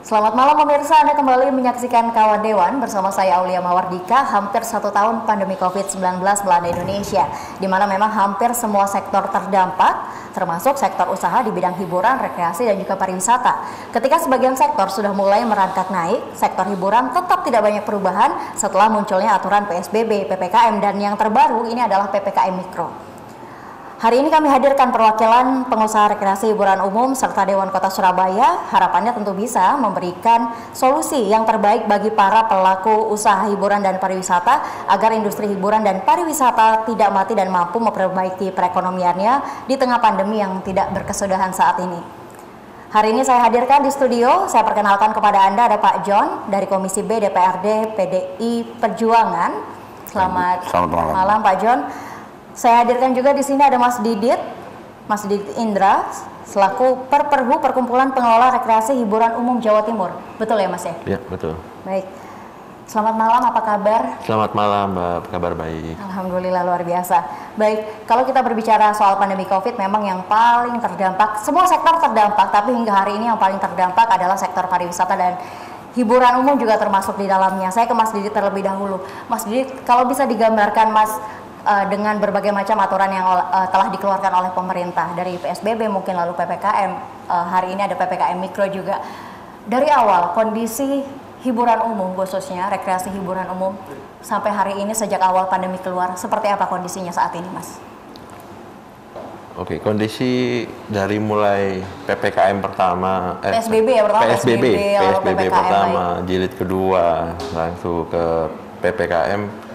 Selamat malam pemirsa, Anda kembali menyaksikan Kawan Dewan bersama saya Aulia Mawardika. Hampir 1 tahun pandemi COVID-19 melanda Indonesia, di mana memang hampir semua sektor terdampak, termasuk sektor usaha di bidang hiburan, rekreasi, dan juga pariwisata. Ketika sebagian sektor sudah mulai merangkak naik, sektor hiburan tetap tidak banyak perubahan setelah munculnya aturan PSBB, PPKM, dan yang terbaru ini adalah PPKM Mikro. Hari ini kami hadirkan perwakilan pengusaha rekreasi hiburan umum serta Dewan Kota Surabaya. Harapannya tentu bisa memberikan solusi yang terbaik bagi para pelaku usaha hiburan dan pariwisata agar industri hiburan dan pariwisata tidak mati dan mampu memperbaiki perekonomiannya di tengah pandemi yang tidak berkesudahan saat ini. Hari ini saya hadirkan di studio, saya perkenalkan kepada Anda ada Pak John dari Komisi B DPRD PDI Perjuangan. Selamat malam Pak John. Saya hadirkan juga di sini ada Mas Didit Indra, selaku Perperhu Perkumpulan Pengelola Rekreasi Hiburan Umum Jawa Timur. Betul ya Mas ya? Iya, betul. Baik. Selamat malam, apa kabar? Selamat malam, Mbak. Kabar baik. Alhamdulillah, luar biasa. Baik, kalau kita berbicara soal pandemi COVID, memang yang paling terdampak, semua sektor terdampak, tapi hingga hari ini yang paling terdampak adalah sektor pariwisata dan hiburan umum juga termasuk di dalamnya. Saya ke Mas Didit terlebih dahulu. Mas Didit, kalau bisa digambarkan Mas, dengan berbagai macam aturan yang telah dikeluarkan oleh pemerintah dari PSBB mungkin lalu PPKM, hari ini ada PPKM Mikro juga. Dari awal kondisi hiburan umum khususnya rekreasi hiburan umum sampai hari ini sejak awal pandemi keluar, seperti apa kondisinya saat ini Mas? Oke, kondisi dari mulai PPKM pertama, PSBB ya pertama, PSBB pertama, jilid kedua, langsung ke PPKM,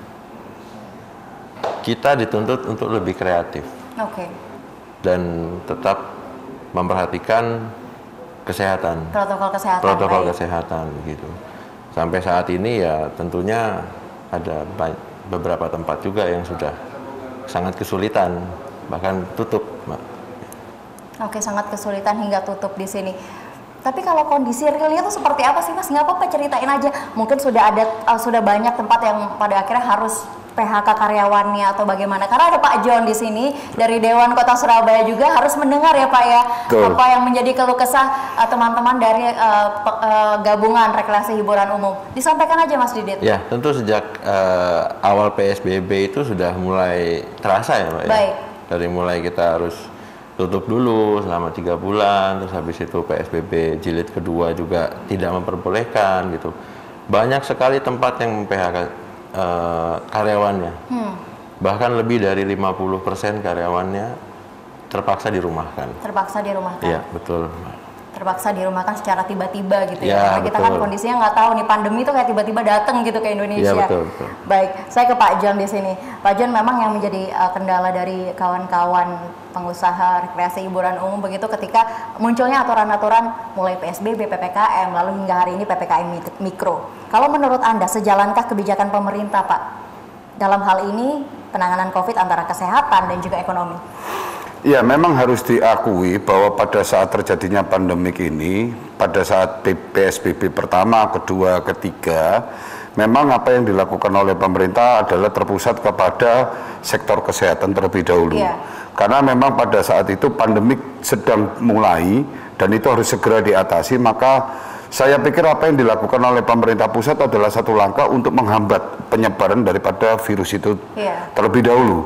kita dituntut untuk lebih kreatif, dan tetap memperhatikan kesehatan, protokol kesehatan gitu. Sampai saat ini ya tentunya ada beberapa tempat juga yang sudah sangat kesulitan, bahkan tutup, Mbak. Oke, sangat kesulitan hingga tutup di sini. Tapi kalau kondisi realnya itu seperti apa sih Mas? Nggak apa-apa, ceritain aja. Mungkin sudah banyak tempat yang pada akhirnya harus PHK karyawannya atau bagaimana? Karena ada Pak John di sini dari Dewan Kota Surabaya juga harus mendengar ya Pak ya. Betul. Apa yang menjadi keluh kesah teman-teman dari gabungan rekreasi hiburan umum. Disampaikan aja Mas Didit. Ya, tentu sejak awal PSBB itu sudah mulai terasa ya Pak. Baik. Ya? Dari mulai kita harus tutup dulu selama 3 bulan, terus habis itu PSBB jilid kedua juga tidak memperbolehkan gitu. Banyak sekali tempat yang PHK karyawannya, bahkan lebih dari 50% karyawannya terpaksa dirumahkan. Iya, betul. Terpaksa dirumahkan secara tiba-tiba gitu ya. Karena kita kan kondisinya nggak tahu nih, pandemi itu kayak tiba-tiba datang gitu ke Indonesia. Iya, betul. Baik, saya ke Pak John di sini. Pak John, memang yang menjadi kendala dari kawan-kawan pengusaha rekreasi hiburan umum begitu ketika munculnya aturan-aturan mulai PSBB, PPKM, lalu hingga hari ini PPKM Mikro. Kalau menurut Anda, sejalankah kebijakan pemerintah Pak dalam hal ini penanganan COVID antara kesehatan dan juga ekonomi? Ya, memang harus diakui bahwa pada saat terjadinya pandemik ini, pada saat PSBB pertama, kedua, ketiga, memang apa yang dilakukan oleh pemerintah adalah terpusat kepada sektor kesehatan terlebih dahulu. Karena memang pada saat itu pandemik sedang mulai dan itu harus segera diatasi, maka saya pikir apa yang dilakukan oleh pemerintah pusat adalah satu langkah untuk menghambat penyebaran daripada virus itu terlebih dahulu.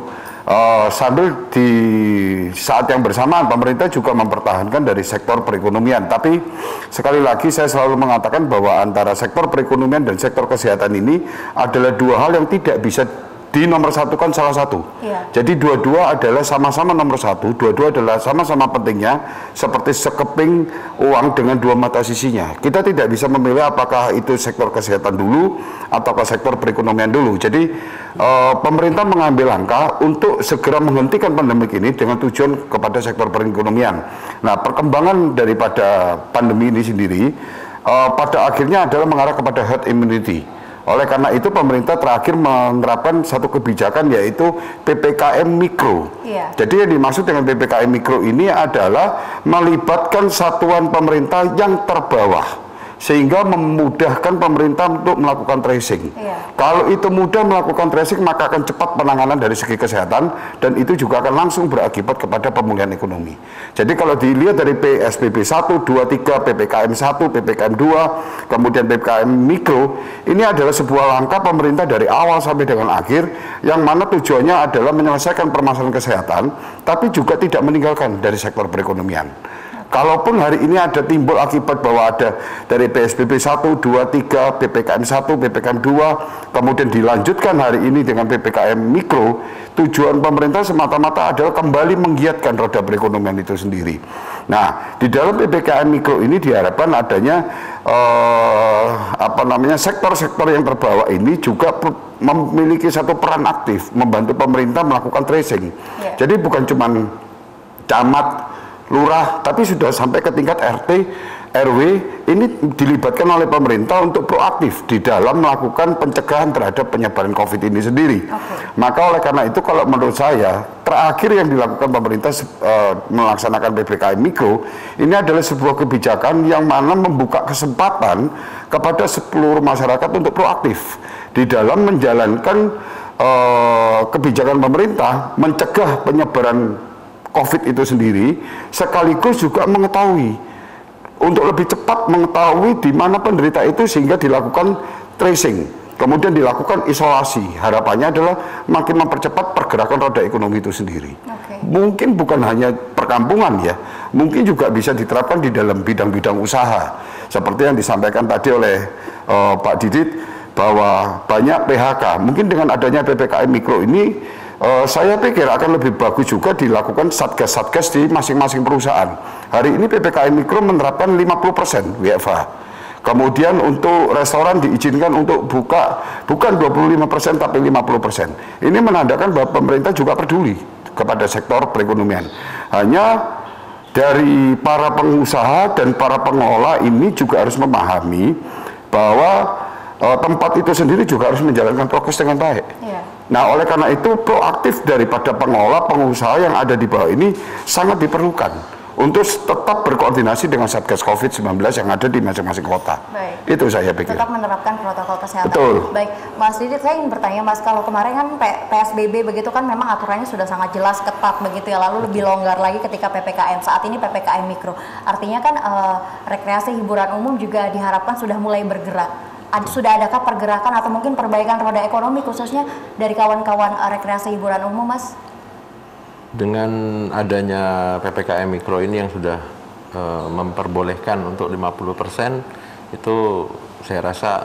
Sambil di saat yang bersamaan pemerintah juga mempertahankan dari sektor perekonomian. Tapi sekali lagi saya selalu mengatakan bahwa antara sektor perekonomian dan sektor kesehatan ini adalah dua hal yang tidak bisa dinomorsatukan salah satu. Jadi dua-dua adalah sama-sama nomor satu, dua-dua adalah sama-sama pentingnya, seperti sekeping uang dengan dua mata sisinya. Kita tidak bisa memilih apakah itu sektor kesehatan dulu ataukah sektor perekonomian dulu. Jadi pemerintah mengambil langkah untuk segera menghentikan pandemi ini dengan tujuan kepada sektor perekonomian. Nah, perkembangan daripada pandemi ini sendiri pada akhirnya adalah mengarah kepada herd immunity. Oleh karena itu pemerintah terakhir menerapkan satu kebijakan yaitu PPKM Mikro. Jadi yang dimaksud dengan PPKM Mikro ini adalah melibatkan satuan pemerintah yang terbawah. sehingga memudahkan pemerintah untuk melakukan tracing. Kalau itu mudah melakukan tracing, maka akan cepat penanganan dari segi kesehatan, dan itu juga akan langsung berakibat kepada pemulihan ekonomi. Jadi kalau dilihat dari PSBB 1, 2, 3, PPKM 1, PPKM 2, kemudian PPKM Mikro, ini adalah sebuah langkah pemerintah dari awal sampai dengan akhir, yang mana tujuannya adalah menyelesaikan permasalahan kesehatan, tapi juga tidak meninggalkan dari sektor perekonomian. Kalaupun hari ini ada timbul akibat bahwa ada dari PSBB 1, 2, 3, PPKM 1, PPKM 2, kemudian dilanjutkan hari ini dengan PPKM Mikro, tujuan pemerintah semata-mata adalah kembali menggiatkan roda perekonomian itu sendiri. Nah, di dalam PPKM Mikro ini diharapkan adanya sektor-sektor yang terbawa ini juga memiliki satu peran aktif membantu pemerintah melakukan tracing. Jadi bukan cuma camat, lurah, tapi sudah sampai ke tingkat RT, RW, ini dilibatkan oleh pemerintah untuk proaktif di dalam melakukan pencegahan terhadap penyebaran COVID ini sendiri. Maka oleh karena itu, kalau menurut saya, terakhir yang dilakukan pemerintah melaksanakan PPKM Mikro, ini adalah sebuah kebijakan yang mana membuka kesempatan kepada seluruh masyarakat untuk proaktif di dalam menjalankan kebijakan pemerintah mencegah penyebaran COVID itu sendiri, sekaligus juga mengetahui, untuk lebih cepat mengetahui di mana penderita itu sehingga dilakukan tracing, kemudian dilakukan isolasi. Harapannya adalah makin mempercepat pergerakan roda ekonomi itu sendiri. Mungkin bukan hanya perkampungan ya, mungkin juga bisa diterapkan di dalam bidang-bidang usaha. Seperti yang disampaikan tadi oleh Pak Didit, bahwa banyak PHK. Mungkin dengan adanya PPKM Mikro ini, saya pikir akan lebih bagus juga dilakukan satgas-satgas di masing-masing perusahaan. Hari ini PPKM Mikro menerapkan 50% WFH. Kemudian untuk restoran diizinkan untuk buka bukan 25% tapi 50%. Ini menandakan bahwa pemerintah juga peduli kepada sektor perekonomian. Hanya dari para pengusaha dan para pengelola ini juga harus memahami bahwa tempat itu sendiri juga harus menjalankan prokes dengan baik. Nah, oleh karena itu proaktif daripada pengelola, pengusaha yang ada di bawah ini sangat diperlukan untuk tetap berkoordinasi dengan Satgas COVID-19 yang ada di masing-masing kota. Itu saya pikir. Tetap menerapkan protokol kesehatan. Betul. Baik, Mas Didit, saya ingin bertanya, Mas, kalau kemarin kan PSBB begitu kan memang aturannya sudah sangat jelas, ketat begitu ya, lalu lebih longgar lagi ketika PPKM. Saat ini PPKM Mikro. Artinya kan rekreasi hiburan umum juga diharapkan sudah mulai bergerak. Sudah adakah pergerakan atau mungkin perbaikan roda ekonomi khususnya dari kawan-kawan rekreasi hiburan umum, Mas? Dengan adanya PPKM Mikro ini yang sudah memperbolehkan untuk 50%, itu saya rasa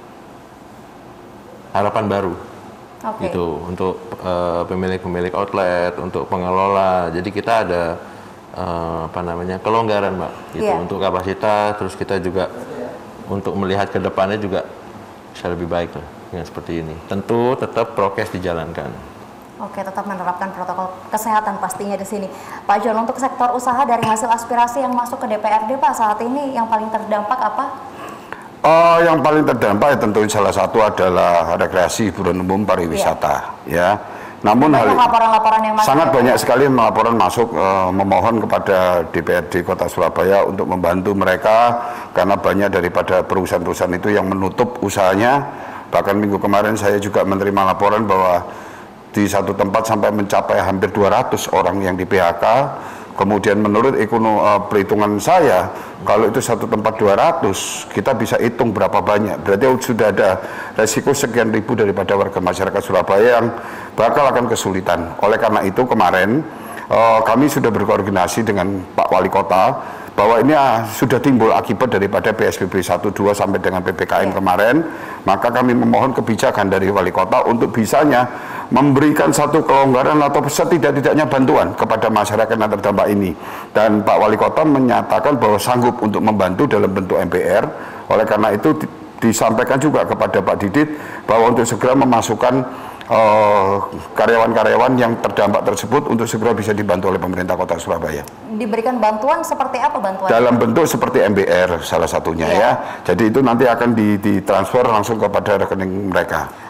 harapan baru. Gitu, untuk pemilik-pemilik outlet, untuk pengelola. Jadi kita ada kelonggaran, Mbak, gitu, untuk kapasitas. Terus kita juga untuk melihat ke depannya juga bisa lebih baik lah dengan seperti ini. Tentu tetap prokes dijalankan. Tetap menerapkan protokol kesehatan pastinya di sini. Pak John, untuk sektor usaha dari hasil aspirasi yang masuk ke DPRD, Pak, saat ini yang paling terdampak apa? Yang paling terdampak ya tentu salah satu adalah rekreasi hiburan umum pariwisata, ya. Namun laporan-laporan yang masuk, sangat banyak sekali laporan masuk memohon kepada DPRD Kota Surabaya untuk membantu mereka, karena banyak daripada perusahaan-perusahaan itu yang menutup usahanya. Bahkan minggu kemarin saya juga menerima laporan bahwa di satu tempat sampai mencapai hampir 200 orang yang di PHK. Kemudian menurut perhitungan saya, kalau itu satu tempat 200, kita bisa hitung berapa banyak. Berarti sudah ada resiko sekian ribu daripada warga masyarakat Surabaya yang bakal akan kesulitan. Oleh karena itu kemarin kami sudah berkoordinasi dengan Pak Wali Kota bahwa ini sudah timbul akibat daripada PSBB 1-2 sampai dengan PPKM kemarin. Maka kami memohon kebijakan dari Wali Kota untuk bisanya memberikan satu kelonggaran atau setidak-tidaknya bantuan kepada masyarakat yang terdampak ini. Dan Pak Wali Kota menyatakan bahwa sanggup untuk membantu dalam bentuk MPR. Oleh karena itu disampaikan juga kepada Pak Didit bahwa untuk segera memasukkan karyawan-karyawan yang terdampak tersebut untuk segera bisa dibantu oleh pemerintah Kota Surabaya. Diberikan bantuan seperti apa bantuan? Dalam bentuk seperti MBR salah satunya ya. Jadi itu nanti akan ditransfer langsung kepada rekening mereka.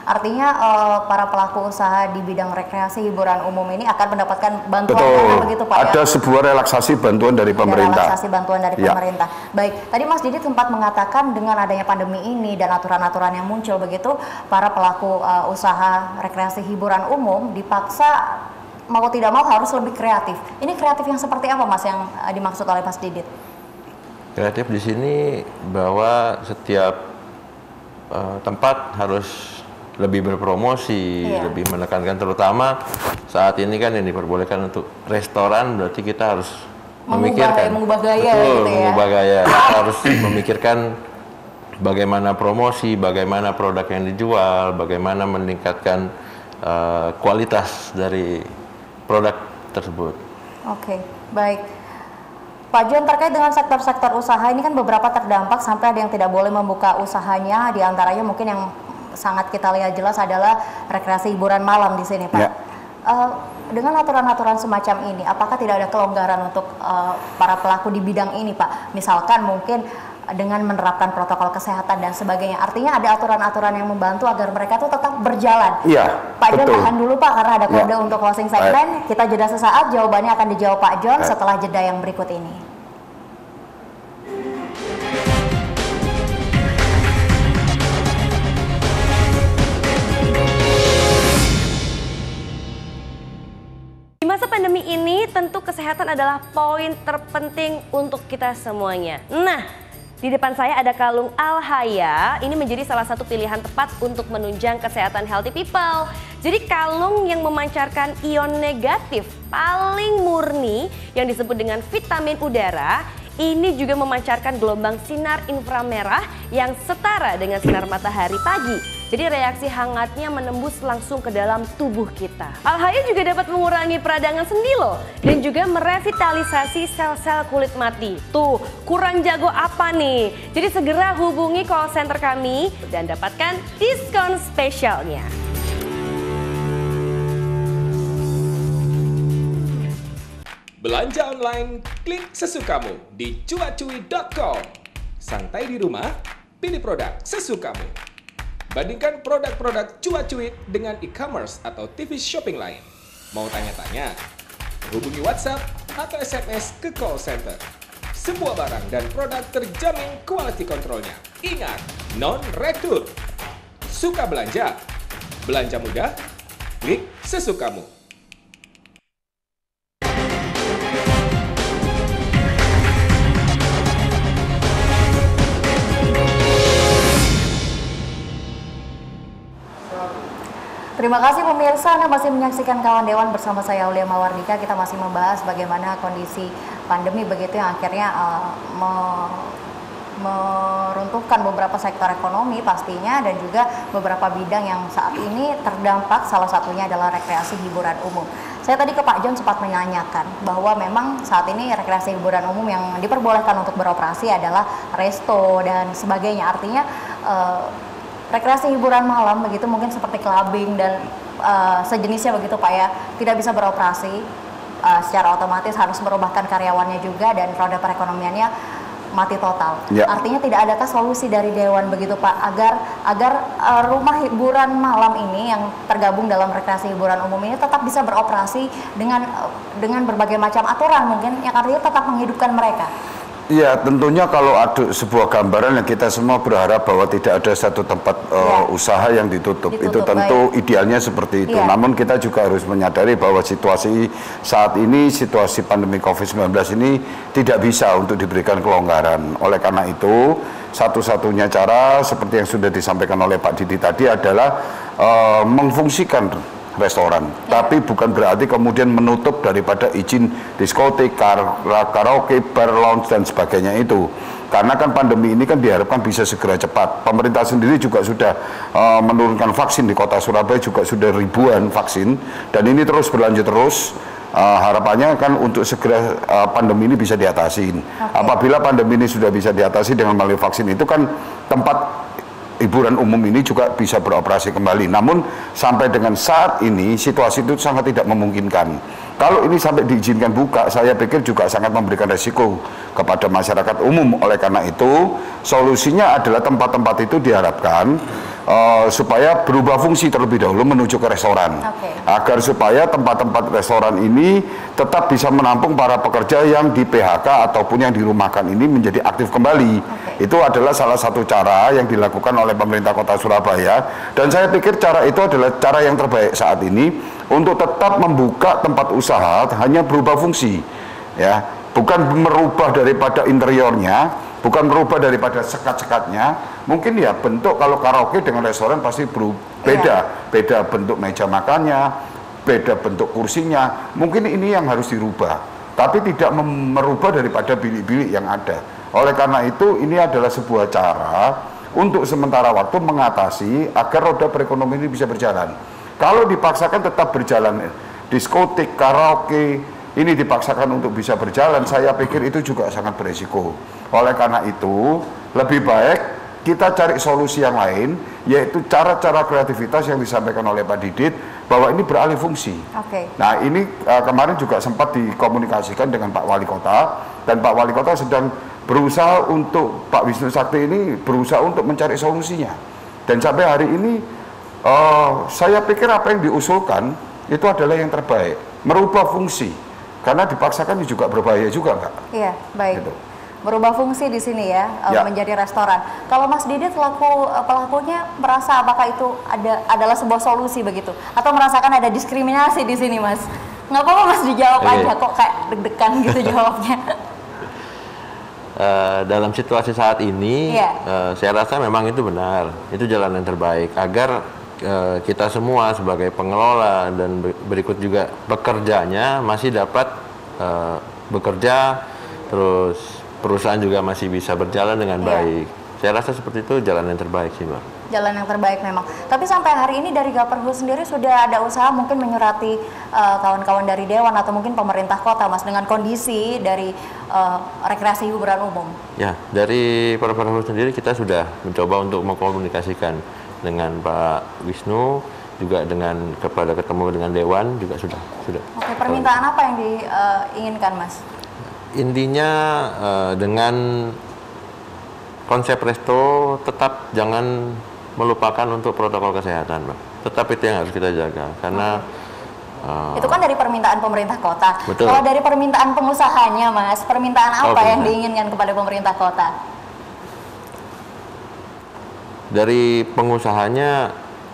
Artinya para pelaku usaha di bidang rekreasi hiburan umum ini akan mendapatkan bantuan dana begitu Pak Ada sebuah relaksasi bantuan dari pemerintah. Relaksasi bantuan dari pemerintah. Baik, tadi Mas Didit sempat mengatakan dengan adanya pandemi ini dan aturan-aturan yang muncul begitu, para pelaku usaha rekreasi hiburan umum dipaksa mau tidak mau harus lebih kreatif. Ini kreatif yang seperti apa Mas yang dimaksud oleh Mas Didit? Kreatif di sini bahwa setiap tempat harus lebih berpromosi, lebih menekankan, terutama saat ini kan yang diperbolehkan untuk restoran, berarti kita harus memikirkan mengubah gaya betul, gitu ya. mengubah gaya. Kita harus memikirkan bagaimana promosi, bagaimana produk yang dijual, bagaimana meningkatkan kualitas dari produk tersebut. Oke, baik. Pak John, terkait dengan sektor-sektor usaha ini kan beberapa terdampak sampai ada yang tidak boleh membuka usahanya, diantaranya mungkin yang sangat kita lihat jelas adalah rekreasi hiburan malam di sini, Pak. Dengan aturan-aturan semacam ini, apakah tidak ada kelonggaran untuk para pelaku di bidang ini, Pak? Misalkan mungkin dengan menerapkan protokol kesehatan dan sebagainya. Artinya ada aturan-aturan yang membantu agar mereka tuh tetap berjalan. Iya, Pak John, tahan dulu Pak, karena ada kode untuk closing segmen. Kita jeda sesaat, jawabannya akan dijawab Pak John setelah jeda yang berikut ini. Di masa pandemi ini tentu kesehatan adalah poin terpenting untuk kita semuanya. Nah, di depan saya ada kalung Alhaya. Ini menjadi salah satu pilihan tepat untuk menunjang kesehatan healthy people. Jadi kalung yang memancarkan ion negatif paling murni yang disebut dengan vitamin udara. Ini juga memancarkan gelombang sinar inframerah yang setara dengan sinar matahari pagi. Jadi reaksi hangatnya menembus langsung ke dalam tubuh kita. Alhaya juga dapat mengurangi peradangan sendi loh. Dan juga merevitalisasi sel-sel kulit mati. Tuh, kurang jago apa nih? Jadi segera hubungi call center kami dan dapatkan diskon spesialnya. Belanja online, klik sesukamu di cuacui.com. Santai di rumah, pilih produk sesukamu. Bandingkan produk-produk Cuacuit dengan e-commerce atau TV shopping lain. Mau tanya-tanya? Hubungi WhatsApp atau SMS ke call center. Semua barang dan produk terjamin quality controlnya. Ingat, non-retur. Suka belanja? Belanja mudah? Klik sesukamu. Terima kasih pemirsa, Anda masih menyaksikan Kawan Dewan bersama saya Aulia Mawardika. Kita masih membahas bagaimana kondisi pandemi begitu yang akhirnya meruntuhkan beberapa sektor ekonomi pastinya dan juga beberapa bidang yang saat ini terdampak, salah satunya adalah rekreasi hiburan umum. Saya tadi ke Pak John sempat menanyakan bahwa memang saat ini rekreasi hiburan umum yang diperbolehkan untuk beroperasi adalah resto dan sebagainya. Artinya rekreasi hiburan malam begitu mungkin seperti clubbing dan sejenisnya begitu Pak ya, tidak bisa beroperasi, secara otomatis harus merubahkan karyawannya juga dan roda perekonomiannya mati total. Artinya tidak adakah solusi dari Dewan begitu Pak agar rumah hiburan malam ini yang tergabung dalam rekreasi hiburan umum ini tetap bisa beroperasi dengan berbagai macam aturan mungkin yang artinya tetap menghidupkan mereka? Ya, tentunya kalau ada sebuah gambaran yang kita semua berharap bahwa tidak ada satu tempat usaha yang ditutup. Itu tentu idealnya seperti itu. Namun kita juga harus menyadari bahwa situasi saat ini, situasi pandemi COVID-19 ini tidak bisa untuk diberikan kelonggaran. Oleh karena itu, satu-satunya cara seperti yang sudah disampaikan oleh Pak Didi tadi adalah memfungsikan restoran, tapi bukan berarti kemudian menutup daripada izin diskotik, karaoke, bar, lounge dan sebagainya itu. Karena kan pandemi ini kan diharapkan bisa segera cepat. Pemerintah sendiri juga sudah menurunkan vaksin di kota Surabaya juga sudah ribuan vaksin dan ini terus berlanjut terus. Harapannya kan untuk segera pandemi ini bisa diatasi. Apabila pandemi ini sudah bisa diatasi dengan melalui vaksin itu kan tempat hiburan umum ini juga bisa beroperasi kembali. Namun sampai dengan saat ini situasi itu sangat tidak memungkinkan. Kalau ini sampai diizinkan buka, saya pikir juga sangat memberikan resiko kepada masyarakat umum. Oleh karena itu, solusinya adalah tempat-tempat itu diharapkan supaya berubah fungsi terlebih dahulu menuju ke restoran, agar supaya tempat-tempat restoran ini tetap bisa menampung para pekerja yang di PHK ataupun yang dirumahkan ini menjadi aktif kembali. Itu adalah salah satu cara yang dilakukan oleh pemerintah Kota Surabaya, dan saya pikir cara itu adalah cara yang terbaik saat ini untuk tetap membuka tempat usaha hanya berubah fungsi, ya, bukan merubah daripada interiornya, bukan merubah daripada sekat-sekatnya. Mungkin ya bentuk, kalau karaoke dengan restoran pasti beda, beda bentuk meja makannya, beda bentuk kursinya. Mungkin ini yang harus dirubah, tapi tidak merubah daripada bilik-bilik yang ada. Oleh karena itu, ini adalah sebuah cara untuk sementara waktu mengatasi agar roda perekonomian ini bisa berjalan. Kalau dipaksakan tetap berjalan, diskotik, karaoke, ini dipaksakan untuk bisa berjalan, saya pikir itu juga sangat beresiko. Oleh karena itu, lebih baik kita cari solusi yang lain, yaitu cara-cara kreativitas yang disampaikan oleh Pak Didit, bahwa ini beralih fungsi. Nah, ini kemarin juga sempat dikomunikasikan dengan Pak Wali Kota, dan Pak Wali Kota sedang berusaha untuk, Pak Wisnu Sakti ini berusaha untuk mencari solusinya. Dan sampai hari ini, saya pikir apa yang diusulkan itu adalah yang terbaik, merubah fungsi. Karena dipaksakan juga berbahaya juga, Kak. Iya, baik. Gitu. Berubah fungsi di sini ya, menjadi restoran. Kalau Mas Didit selaku pelakunya merasa apakah itu adalah sebuah solusi begitu? Atau merasakan ada diskriminasi di sini, Mas? Nggak apa-apa, Mas, dijawab aja, kok kayak deg-degan gitu jawabnya. Dalam situasi saat ini, saya rasa memang itu benar. Itu jalan yang terbaik agar kita semua sebagai pengelola dan berikut juga pekerjanya masih dapat bekerja, terus perusahaan juga masih bisa berjalan dengan baik. Saya rasa seperti itu jalan yang terbaik sih, Mbak. Jalan yang terbaik memang. Tapi sampai hari ini dari Gaperhu sendiri sudah ada usaha mungkin menyurati kawan-kawan dari Dewan atau mungkin pemerintah kota, Mas, dengan kondisi dari rekreasi hiburan umum. Ya, dari Gaperhu sendiri kita sudah mencoba untuk mengkomunikasikan dengan Pak Wisnu, juga kepada ketemu dengan Dewan juga sudah. Oke, permintaan apa yang diinginkan, Mas? Intinya dengan konsep resto tetap jangan melupakan untuk protokol kesehatan, Mbak. Tetap itu yang harus kita jaga karena itu kan dari permintaan pemerintah kota. Betul. Kalau dari permintaan pengusahanya, Mas, permintaan apa yang diinginkan kepada pemerintah kota? Dari pengusahanya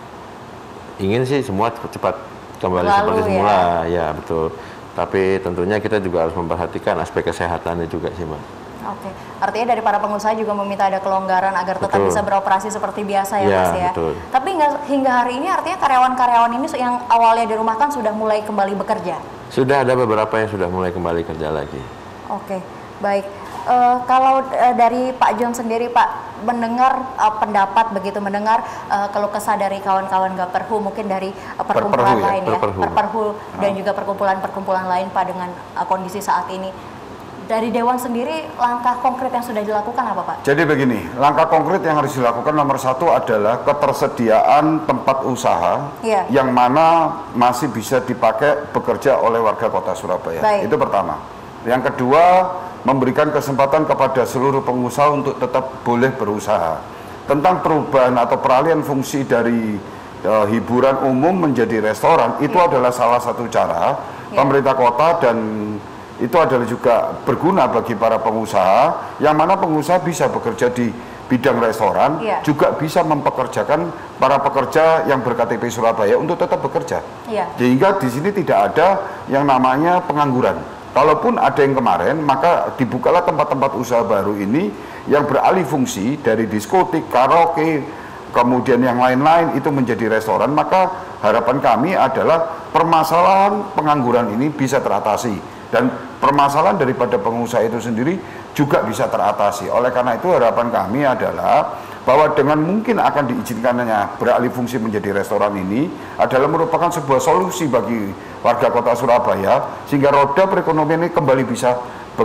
ingin sih semua cepat kembali seperti semula, ya betul. Tapi tentunya kita juga harus memperhatikan aspek kesehatannya juga sih, Mbak. Oke, artinya dari para pengusaha juga meminta ada kelonggaran agar tetap bisa beroperasi seperti biasa ya, Mas ya. Betul. Tapi hingga hari ini artinya karyawan-karyawan ini yang awalnya dirumahkan sudah mulai kembali bekerja? Sudah ada beberapa yang sudah mulai kembali kerja lagi. Oke, baik. Kalau dari Pak John sendiri, Pak, mendengar pendapat begitu, mendengar keluh kesah dari kawan-kawan Gaperhu, mungkin dari perkumpulan lain ya, Perperhu dan juga perkumpulan-perkumpulan lain, Pak, dengan kondisi saat ini. Dari Dewan sendiri, langkah konkret yang sudah dilakukan apa, Pak? Jadi begini, langkah konkret yang harus dilakukan nomor satu adalah ketersediaan tempat usaha yang mana masih bisa dipakai bekerja oleh warga Kota Surabaya. Itu pertama. Yang kedua, memberikan kesempatan kepada seluruh pengusaha untuk tetap boleh berusaha. Tentang perubahan atau peralihan fungsi dari hiburan umum menjadi restoran, itu adalah salah satu cara pemerintah kota, dan itu adalah juga berguna bagi para pengusaha, yang mana pengusaha bisa bekerja di bidang restoran, juga bisa mempekerjakan para pekerja yang ber-KTP Surabaya untuk tetap bekerja. Sehingga di sini tidak ada yang namanya pengangguran. Kalaupun ada yang kemarin, maka dibukalah tempat-tempat usaha baru ini yang beralih fungsi dari diskotik, karaoke, kemudian yang lain-lain itu menjadi restoran. Maka harapan kami adalah permasalahan pengangguran ini bisa teratasi, dan permasalahan daripada pengusaha itu sendiri juga bisa teratasi. Oleh karena itu harapan kami adalah bahwa dengan mungkin akan diizinkannya beralih fungsi menjadi restoran ini adalah merupakan sebuah solusi bagi warga Kota Surabaya, sehingga roda perekonomian ini kembali bisa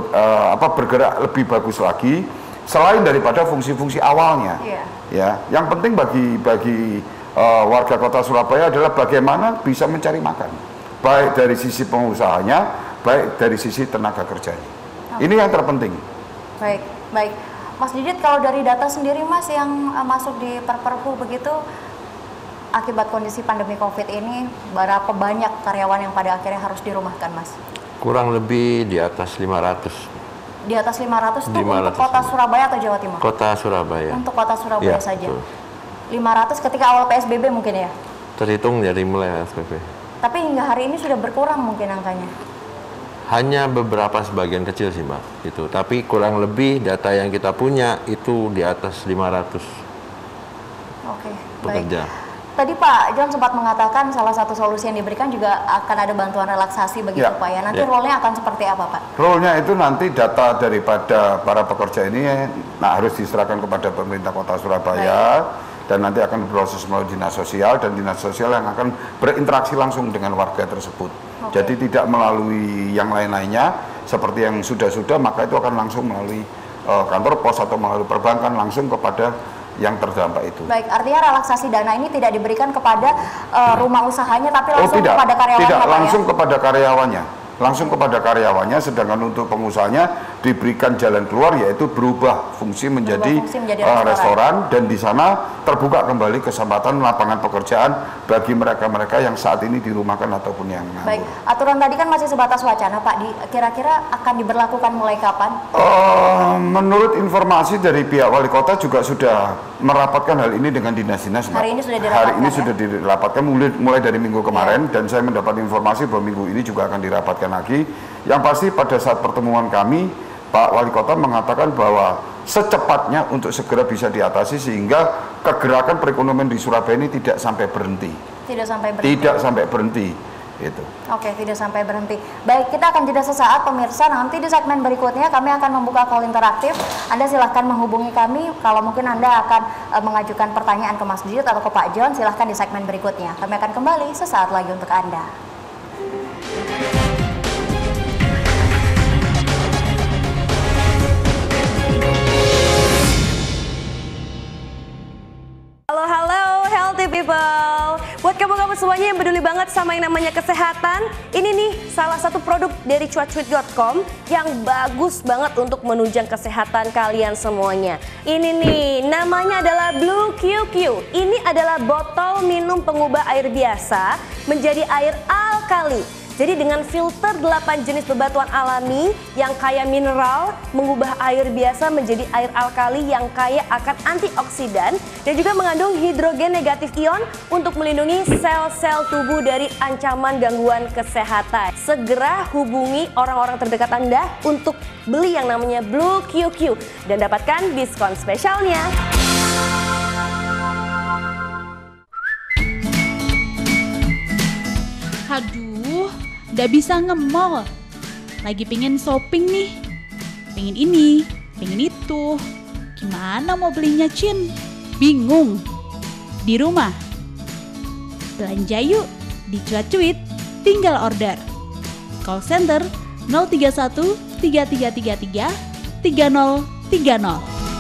bergerak lebih bagus lagi selain daripada fungsi-fungsi awalnya. Ya, yang penting bagi warga Kota Surabaya adalah bagaimana bisa mencari makan, baik dari sisi pengusahanya, baik dari sisi tenaga kerjanya. Ini yang terpenting. Baik. Mas Didit, kalau dari data sendiri Mas yang masuk di Perperpu begitu, akibat kondisi pandemi COVID ini, berapa banyak karyawan yang pada akhirnya harus dirumahkan Mas? Kurang lebih di atas 500. Di atas 500 itu 500. untuk kota Surabaya atau Jawa Timur? Kota Surabaya. Untuk kota Surabaya Ya, saja. betul. 500 ketika awal PSBB mungkin ya? Terhitung dari mulai PSBB. Tapi hingga hari ini sudah berkurang mungkin angkanya? Hanya beberapa sebagian kecil sih Mbak, gitu. Tapi kurang lebih data yang kita punya itu di atas 500 Oke, baik. pekerja. Tadi Pak John sempat mengatakan salah satu solusi yang diberikan juga akan ada bantuan relaksasi begitu Ya, Pak ya. Nanti ya. role-nya akan seperti apa Pak? Role-nya itu nanti data daripada para pekerja ini harus diserahkan kepada pemerintah Kota Surabaya dan nanti akan berproses melalui dinas sosial dan dinas sosial yang akan berinteraksi langsung dengan warga tersebut. Jadi tidak melalui yang lain-lainnya seperti yang sudah-sudah, maka itu akan langsung melalui kantor pos atau melalui perbankan langsung kepada yang terdampak itu. Baik, artinya relaksasi dana ini tidak diberikan kepada rumah usahanya tapi langsung tidak, kepada karyawannya tidak, Pak langsung ya? kepada karyawannya. Langsung kepada karyawannya, sedangkan untuk pengusahanya diberikan jalan keluar, yaitu berubah fungsi menjadi, restoran, dan di sana terbuka kembali kesempatan lapangan pekerjaan bagi mereka-mereka yang saat ini dirumahkan ataupun yang nganggur. Baik, aturan tadi kan masih sebatas wacana Pak, kira-kira akan diberlakukan mulai kapan? Menurut informasi dari pihak wali kota juga sudah merapatkan hal ini dengan dinas-dinas. Hari ini sudah dirapatkan, Hari ini ya? sudah dirapatkan mulai dari minggu kemarin, dan saya mendapat informasi bahwa minggu ini juga akan dirapatkan lagi. Yang pasti pada saat pertemuan kami, Pak Wali Kota mengatakan bahwa secepatnya untuk segera bisa diatasi sehingga kegerakan perekonomian di Surabaya ini tidak sampai berhenti. Tidak sampai berhenti. Tidak sampai berhenti. Itu. Oke, tidak sampai berhenti. Baik, kita akan jeda sesaat pemirsa. Nanti di segmen berikutnya kami akan membuka call interaktif. Anda silahkan menghubungi kami. Kalau mungkin Anda akan mengajukan pertanyaan ke Mas Didit atau ke Pak John, silahkan di segmen berikutnya. Kami akan kembali sesaat lagi untuk Anda. Halo healthy people. Buat kamu-kamu semuanya yang peduli banget sama yang namanya kesehatan, ini nih salah satu produk dari cuacuit.com yang bagus banget untuk menunjang kesehatan kalian semuanya. Ini nih namanya adalah Blue QQ. Ini adalah botol minum pengubah air biasa menjadi air alkali. Jadi dengan filter 8 jenis bebatuan alami yang kaya mineral, mengubah air biasa menjadi air alkali yang kaya akan antioksidan dan juga mengandung hidrogen negatif ion untuk melindungi sel-sel tubuh dari ancaman gangguan kesehatan. Segera hubungi orang-orang terdekat Anda untuk beli yang namanya Blue QQ dan dapatkan diskon spesialnya. Aduh, udah bisa nge-mall. Lagi pengen shopping nih. Pengen ini, pengen itu. Gimana mau belinya, Cin? Bingung. Di rumah. Belanja yuk di Cuat-Cuit, tinggal order. Call center 031 3333 3030.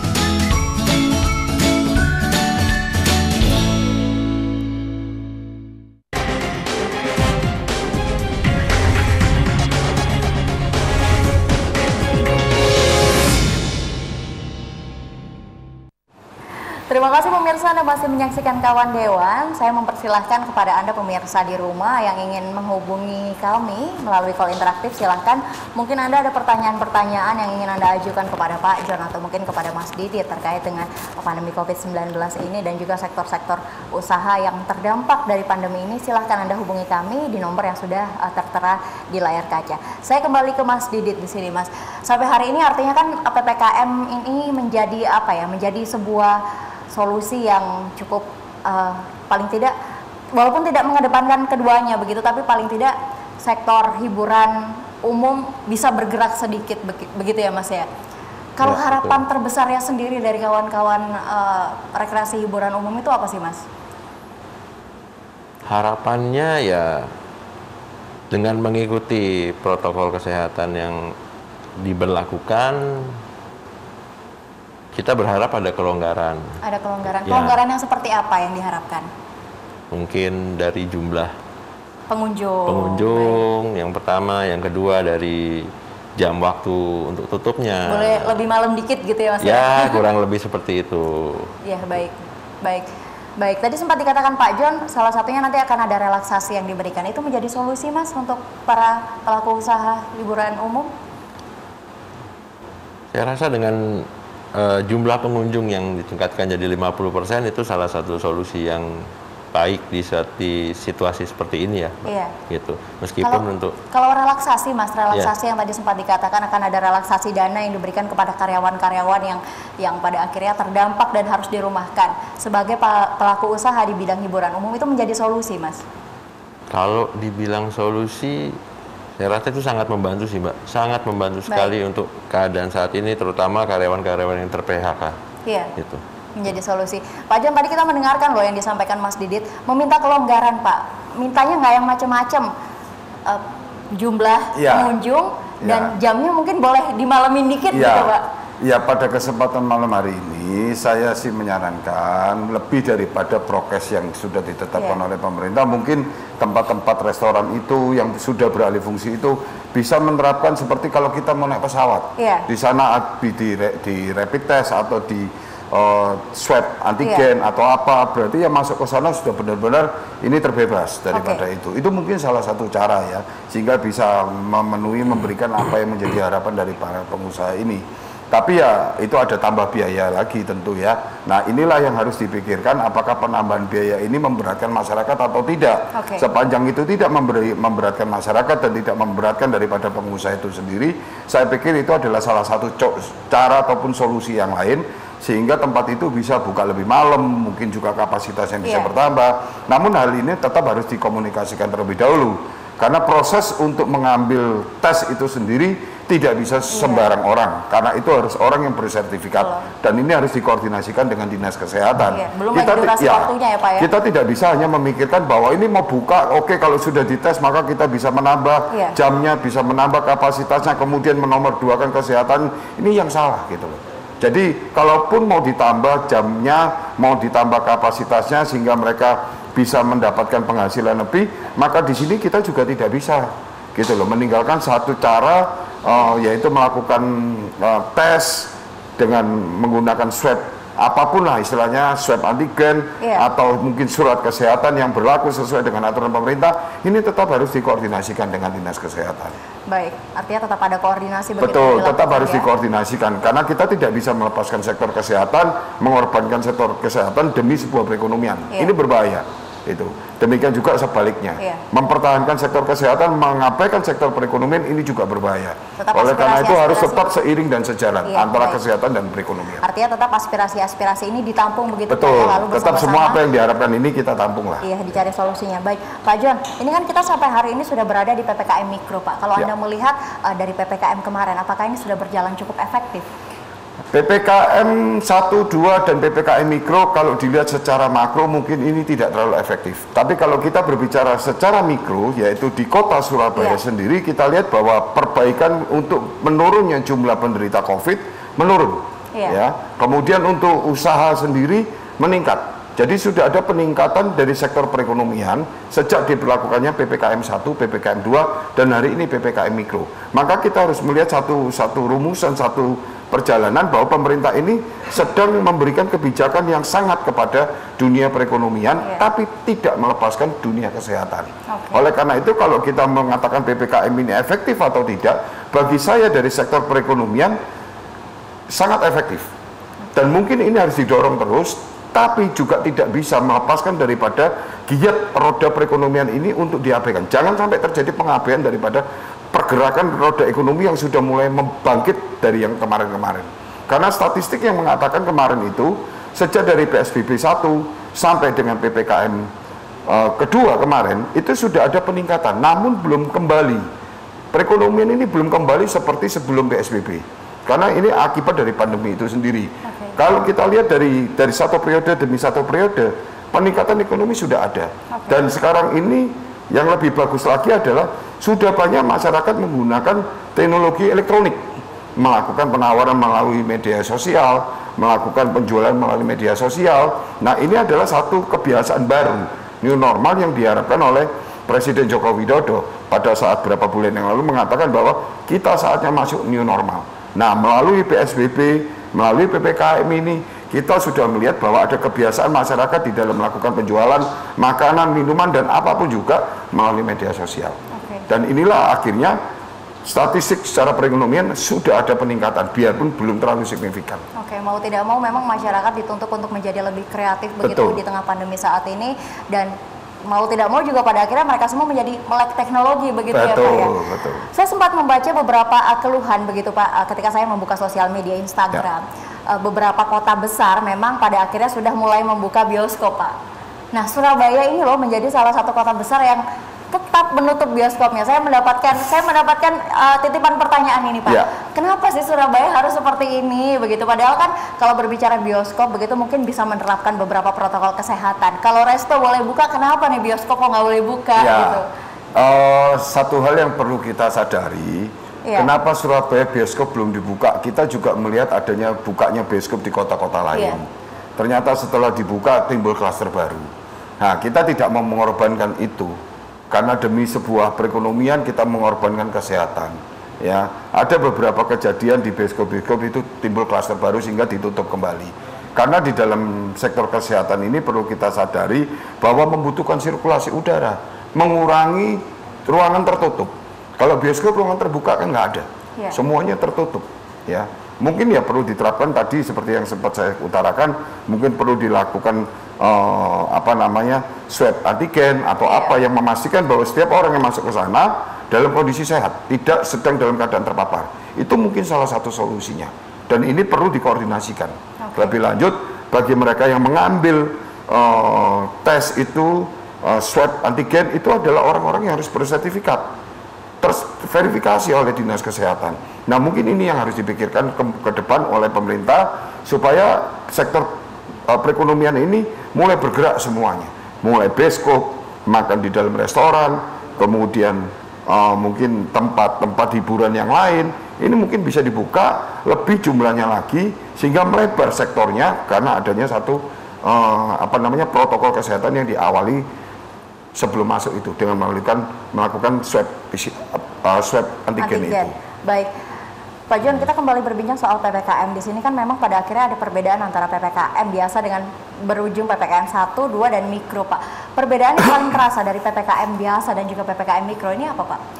Terima kasih pemirsa, Anda masih menyaksikan Kawan Dewan. Saya mempersilahkan kepada Anda pemirsa di rumah yang ingin menghubungi kami melalui call interaktif, silahkan. Mungkin Anda ada pertanyaan-pertanyaan yang ingin Anda ajukan kepada Pak John atau mungkin kepada Mas Didit terkait dengan pandemi COVID-19 ini dan juga sektor-sektor usaha yang terdampak dari pandemi ini. Silahkan Anda hubungi kami di nomor yang sudah tertera di layar kaca. Saya kembali ke Mas Didit di sini, Mas. Sampai hari ini artinya kan PPKM ini menjadi apa ya? Menjadi sebuah solusi yang cukup paling tidak, walaupun tidak mengedepankan keduanya begitu, tapi paling tidak sektor hiburan umum bisa bergerak sedikit begitu ya Mas ya. Kalau Ya, harapan betul. terbesarnya sendiri dari kawan-kawan rekreasi hiburan umum itu apa sih Mas? Harapannya ya dengan mengikuti protokol kesehatan yang diberlakukan, kita berharap ada kelonggaran. Ada kelonggaran. Ya. Kelonggaran yang seperti apa yang diharapkan? Mungkin dari jumlah Pengunjung. pengunjung yang pertama, yang kedua dari jam waktu untuk tutupnya. Boleh lebih malam dikit gitu ya Mas? Ya, kurang lebih seperti itu. Ya, baik. Baik, tadi sempat dikatakan Pak John, salah satunya nanti akan ada relaksasi yang diberikan. Itu menjadi solusi Mas untuk para pelaku usaha hiburan umum? Saya rasa dengan jumlah pengunjung yang ditingkatkan jadi 50% itu salah satu solusi yang baik di situasi seperti ini ya. Iya. Gitu. Meskipun kalau relaksasi Mas, yang tadi sempat dikatakan akan ada relaksasi dana yang diberikan kepada karyawan-karyawan yang pada akhirnya terdampak dan harus dirumahkan. Sebagai pelaku usaha di bidang hiburan umum itu menjadi solusi Mas? Kalau dibilang solusi, saya rasa itu sangat membantu sih Mbak. Sangat membantu sekali untuk keadaan saat ini, terutama karyawan-karyawan yang ter-PHK. Iya. Gitu. Menjadi solusi. Pak John, tadi kita mendengarkan loh yang disampaikan Mas Didit, meminta kelonggaran Pak, mintanya nggak yang macam-macam, jumlah pengunjung dan jamnya mungkin boleh dimalamin dikit gitu Pak. Ya, pada kesempatan malam hari ini saya sih menyarankan lebih daripada prokes yang sudah ditetapkan oleh pemerintah, mungkin tempat-tempat restoran itu yang sudah beralih fungsi itu bisa menerapkan seperti kalau kita mau naik pesawat. Di sana di rapid test atau di swab antigen atau apa, berarti yang masuk ke sana sudah benar-benar ini terbebas daripada itu. Itu mungkin salah satu cara ya, sehingga bisa memenuhi, memberikan apa yang menjadi harapan dari para pengusaha ini. Tapi ya itu ada tambah biaya lagi tentu ya. Nah inilah yang harus dipikirkan, apakah penambahan biaya ini memberatkan masyarakat atau tidak. Sepanjang itu tidak memberatkan masyarakat dan tidak memberatkan daripada pengusaha itu sendiri, saya pikir itu adalah salah satu cara ataupun solusi yang lain, sehingga tempat itu bisa buka lebih malam, mungkin juga kapasitasnya bisa bertambah. Namun hal ini tetap harus dikomunikasikan terlebih dahulu, karena proses untuk mengambil tes itu sendiri tidak bisa sembarang orang, karena itu harus orang yang bersertifikat dan ini harus dikoordinasikan dengan dinas kesehatan. Belum durasi waktunya ya Pak ya. Kita tidak bisa hanya memikirkan bahwa ini mau buka, oke, kalau sudah dites maka kita bisa menambah jamnya, bisa menambah kapasitasnya, kemudian menomorduakan kesehatan. Ini yang salah gitu loh. Jadi kalaupun mau ditambah jamnya, mau ditambah kapasitasnya sehingga mereka bisa mendapatkan penghasilan lebih, maka di sini kita juga tidak bisa gitu loh, meninggalkan satu cara yaitu melakukan tes dengan menggunakan swab apapun lah istilahnya, swab antigen atau mungkin surat kesehatan yang berlaku sesuai dengan aturan pemerintah, ini tetap harus dikoordinasikan dengan dinas kesehatan. Baik, artinya tetap ada koordinasi. Betul, tetap harus dikoordinasikan, karena kita tidak bisa melepaskan sektor kesehatan, mengorbankan sektor kesehatan demi sebuah perekonomian. Ini berbahaya. Itu. Demikian juga sebaliknya, mempertahankan sektor kesehatan, mengabaikan sektor perekonomian, ini juga berbahaya. Oleh karena itu harus tetap seiring dan sejalan antara kesehatan dan perekonomian. Artinya tetap aspirasi-aspirasi ini ditampung begitu. Betul, lalu tetap semua apa yang diharapkan ini kita tampung lah. Iya, dicari solusinya. Baik, Pak John, ini kan kita sampai hari ini sudah berada di PPKM Mikro Pak. Kalau Anda melihat dari PPKM kemarin, apakah ini sudah berjalan cukup efektif? PPKM 1, 2, dan PPKM Mikro kalau dilihat secara makro mungkin ini tidak terlalu efektif. Tapi kalau kita berbicara secara mikro, yaitu di kota Surabaya sendiri, kita lihat bahwa perbaikan untuk menurunnya jumlah penderita COVID menurun. Ya. Kemudian untuk usaha sendiri meningkat. Jadi sudah ada peningkatan dari sektor perekonomian sejak diberlakukannya PPKM 1, PPKM 2, dan hari ini PPKM Mikro. Maka kita harus melihat satu rumusan, satu perjalanan bahwa pemerintah ini sedang memberikan kebijakan yang sangat kepada dunia perekonomian, tapi tidak melepaskan dunia kesehatan. Oleh karena itu kalau kita mengatakan PPKM ini efektif atau tidak, bagi saya dari sektor perekonomian sangat efektif. Dan mungkin ini harus didorong terus, tapi juga tidak bisa melepaskan daripada giat roda perekonomian ini untuk diabaikan. Jangan sampai terjadi pengabaian daripada pergerakan roda ekonomi yang sudah mulai membangkit dari yang kemarin-kemarin. Karena statistik yang mengatakan kemarin itu, sejak dari PSBB 1 sampai dengan PPKM kedua kemarin, itu sudah ada peningkatan, namun belum kembali. Perekonomian ini belum kembali seperti sebelum PSBB. Karena ini akibat dari pandemi itu sendiri. Kalau kita lihat dari satu periode demi satu periode, peningkatan ekonomi sudah ada. Dan sekarang ini yang lebih bagus lagi adalah sudah banyak masyarakat menggunakan teknologi elektronik, melakukan penawaran melalui media sosial, melakukan penjualan melalui media sosial. Nah ini adalah satu kebiasaan baru, new normal yang diharapkan oleh Presiden Joko Widodo pada saat berapa bulan yang lalu mengatakan bahwa kita saatnya masuk new normal. Nah, melalui PSBB, melalui PPKM ini, kita sudah melihat bahwa ada kebiasaan masyarakat di dalam melakukan penjualan makanan, minuman, dan apapun juga melalui media sosial. Dan inilah akhirnya statistik secara perekonomian sudah ada peningkatan, biarpun belum terlalu signifikan. Oke, mau tidak mau memang masyarakat dituntut untuk menjadi lebih kreatif begitu di tengah pandemi saat ini, dan mau tidak mau juga pada akhirnya mereka semua menjadi melek teknologi begitu ya Pak ya. Betul. Saya sempat membaca beberapa keluhan begitu Pak ketika saya membuka sosial media Instagram. Beberapa kota besar memang pada akhirnya sudah mulai membuka bioskop Pak. Nah, Surabaya ini loh menjadi salah satu kota besar yang tetap menutup bioskopnya. Saya mendapatkan titipan pertanyaan ini Pak. Kenapa sih Surabaya harus seperti ini begitu? Padahal kan kalau berbicara bioskop begitu mungkin bisa menerapkan beberapa protokol kesehatan. Kalau resto boleh buka, kenapa nih bioskop kok nggak boleh buka gitu? Satu hal yang perlu kita sadari, kenapa Surabaya bioskop belum dibuka? Kita juga melihat adanya bukanya bioskop di kota-kota lain. Ternyata setelah dibuka timbul klaster baru. Nah, kita tidak mau mengorbankan itu. Karena demi sebuah perekonomian kita mengorbankan kesehatan. Ya, ada beberapa kejadian di bioskop-bioskop itu timbul klaster baru sehingga ditutup kembali. Karena di dalam sektor kesehatan ini perlu kita sadari bahwa membutuhkan sirkulasi udara, mengurangi ruangan tertutup. Kalau bioskop ruangan terbuka kan nggak ada, semuanya tertutup. Ya, mungkin ya perlu diterapkan tadi seperti yang sempat saya utarakan, mungkin perlu dilakukan swab antigen atau apa yang memastikan bahwa setiap orang yang masuk ke sana dalam kondisi sehat, tidak sedang dalam keadaan terpapar. Itu mungkin salah satu solusinya. Dan ini perlu dikoordinasikan. Lebih lanjut bagi mereka yang mengambil tes itu, swab antigen itu adalah orang-orang yang harus bersertifikat, terverifikasi oleh dinas kesehatan. Nah, mungkin ini yang harus dipikirkan ke depan oleh pemerintah supaya sektor perekonomian ini mulai bergerak semuanya, mulai bioskop, makan di dalam restoran, kemudian mungkin tempat-tempat hiburan yang lain, ini mungkin bisa dibuka lebih jumlahnya lagi sehingga melebar sektornya karena adanya satu protokol kesehatan yang diawali sebelum masuk itu dengan melakukan swab antigen itu. Baik. Pak John, kita kembali berbincang soal PPKM. Di sini kan memang pada akhirnya ada perbedaan antara PPKM biasa dengan berujung PPKM 1, 2, dan mikro, Pak. Perbedaan yang paling terasa dari PPKM biasa dan juga PPKM mikro ini apa, Pak?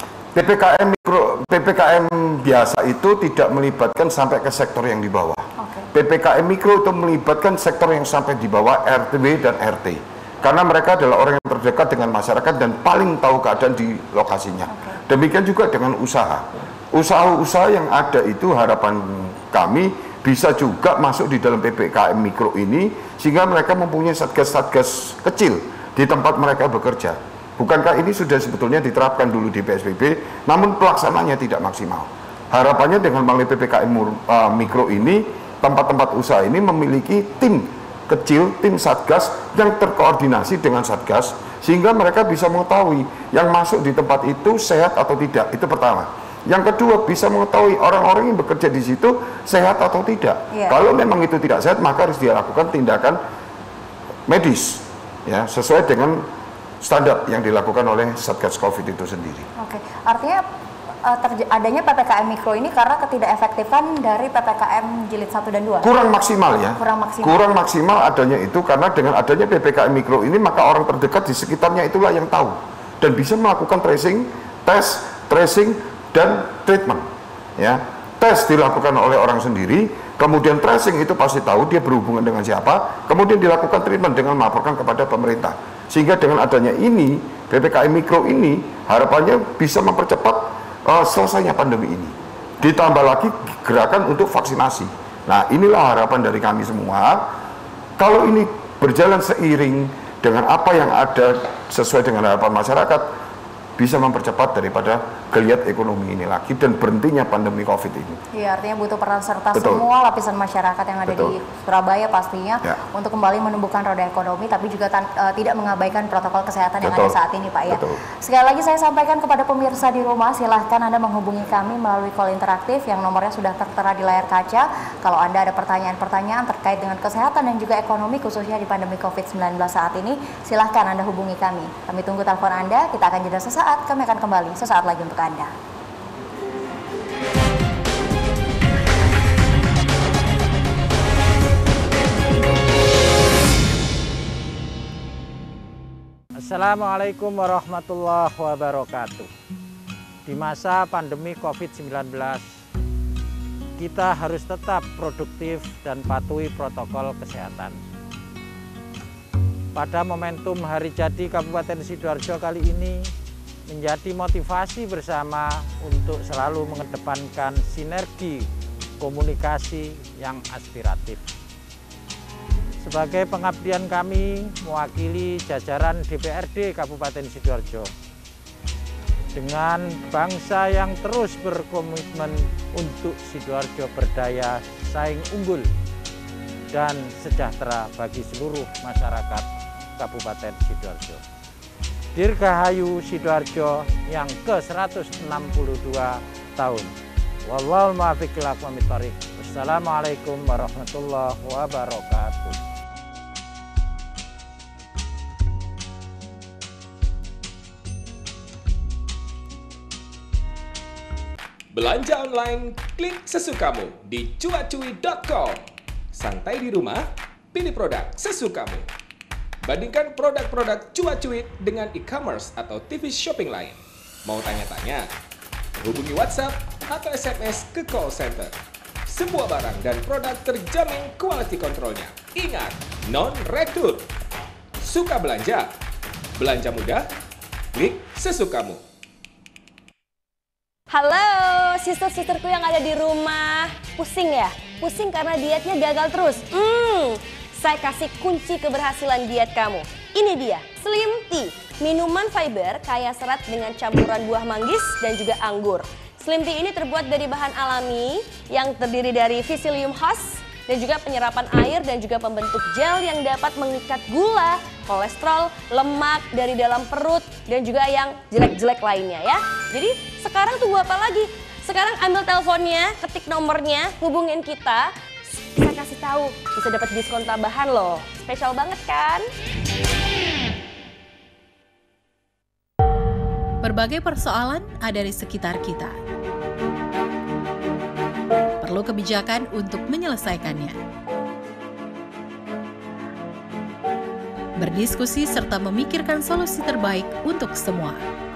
PPKM biasa itu tidak melibatkan sampai ke sektor yang di bawah. PPKM mikro itu melibatkan sektor yang sampai di bawah RW dan RT. Karena mereka adalah orang yang terdekat dengan masyarakat dan paling tahu keadaan di lokasinya. Demikian juga dengan usaha. Usaha-usaha yang ada itu harapan kami bisa juga masuk di dalam PPKM mikro ini sehingga mereka mempunyai satgas-satgas kecil di tempat mereka bekerja. Bukankah ini sudah sebetulnya diterapkan dulu di PSBB, namun pelaksananya tidak maksimal. Harapannya dengan melalui PPKM mikro ini, tempat-tempat usaha ini memiliki tim kecil, tim satgas yang terkoordinasi dengan satgas sehingga mereka bisa mengetahui yang masuk di tempat itu sehat atau tidak. Itu pertama. Yang kedua, bisa mengetahui orang-orang yang bekerja di situ sehat atau tidak. Kalau memang itu tidak sehat, maka harus dilakukan tindakan medis, ya, sesuai dengan standar yang dilakukan oleh Satgas COVID itu sendiri. Artinya adanya PPKM mikro ini karena ketidakefektifan dari PPKM jilid 1 dan 2? Kurang maksimal ya. Kurang maksimal adanya itu karena dengan adanya PPKM mikro ini maka orang terdekat di sekitarnya itulah yang tahu dan bisa melakukan tracing, tes, tracing, dan treatment. Ya, tes dilakukan oleh orang sendiri, kemudian tracing itu pasti tahu dia berhubungan dengan siapa, kemudian dilakukan treatment dengan melaporkan kepada pemerintah. Sehingga dengan adanya ini, PPKM mikro ini harapannya bisa mempercepat selesainya pandemi ini. Ditambah lagi gerakan untuk vaksinasi. Nah, inilah harapan dari kami semua. Kalau ini berjalan seiring dengan apa yang ada sesuai dengan harapan masyarakat, bisa mempercepat daripada geliat ekonomi ini lagi dan berhentinya pandemi COVID ini. Iya, artinya butuh peran serta Betul. semua lapisan masyarakat yang ada Betul. di Surabaya pastinya Ya. untuk kembali menumbuhkan roda ekonomi, tapi juga tidak mengabaikan protokol kesehatan yang ada Betul. saat ini, Pak ya. Betul. Sekali lagi saya sampaikan kepada pemirsa di rumah, silahkan Anda menghubungi kami melalui call interaktif yang nomornya sudah tertera di layar kaca. Kalau Anda ada pertanyaan-pertanyaan terkait dengan kesehatan dan juga ekonomi khususnya di pandemi COVID-19 saat ini, silahkan Anda hubungi kami. Kami tunggu telepon Anda, kita akan jeda sesaat, kami akan kembali sesaat lagi untuk Anda. Assalamualaikum warahmatullahi wabarakatuh. Di masa pandemi COVID-19, kita harus tetap produktif dan patuhi protokol kesehatan. Pada momentum Hari Jadi Kabupaten Sidoarjo kali ini, menjadi motivasi bersama untuk selalu mengedepankan sinergi komunikasi yang aspiratif. Sebagai pengabdian kami mewakili jajaran DPRD Kabupaten Sidoarjo, dengan bangsa yang terus berkomitmen untuk Sidoarjo berdaya saing unggul dan sejahtera bagi seluruh masyarakat Kabupaten Sidoarjo. Dirgahayu Sidoarjo yang ke-162 tahun. Wallahul muwaffiq ila aqwamit thoriq. Wassalamualaikum warahmatullahi wabarakatuh. Belanja online, klik sesukamu di cuacui.com. Santai di rumah, pilih produk sesukamu. Bandingkan produk-produk Cuacuit dengan e-commerce atau TV shopping lain. Mau tanya-tanya? Hubungi WhatsApp atau SMS ke call center. Semua barang dan produk terjamin quality controlnya. Ingat, non-retur. Suka belanja? Belanja mudah? Klik sesukamu. Halo sister-sisterku yang ada di rumah. Pusing ya? Pusing karena dietnya gagal terus? Saya kasih kunci keberhasilan diet kamu. Ini dia, Slim Tea. Minuman fiber kaya serat dengan campuran buah manggis dan juga anggur. Slim Tea ini terbuat dari bahan alami yang terdiri dari psyllium husk dan juga penyerapan air dan juga pembentuk gel yang dapat mengikat gula, kolesterol, lemak dari dalam perut dan juga yang jelek-jelek lainnya ya. Jadi sekarang tunggu apa lagi? Sekarang ambil teleponnya, ketik nomornya, hubungin kita. Saya kasih tahu, bisa dapat diskon tambahan loh. Spesial banget kan? Berbagai persoalan ada di sekitar kita. Perlu kebijakan untuk menyelesaikannya. Berdiskusi serta memikirkan solusi terbaik untuk semua.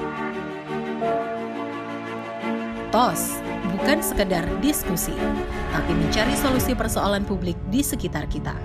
TOS bukan sekedar diskusi, tapi mencari solusi persoalan publik di sekitar kita.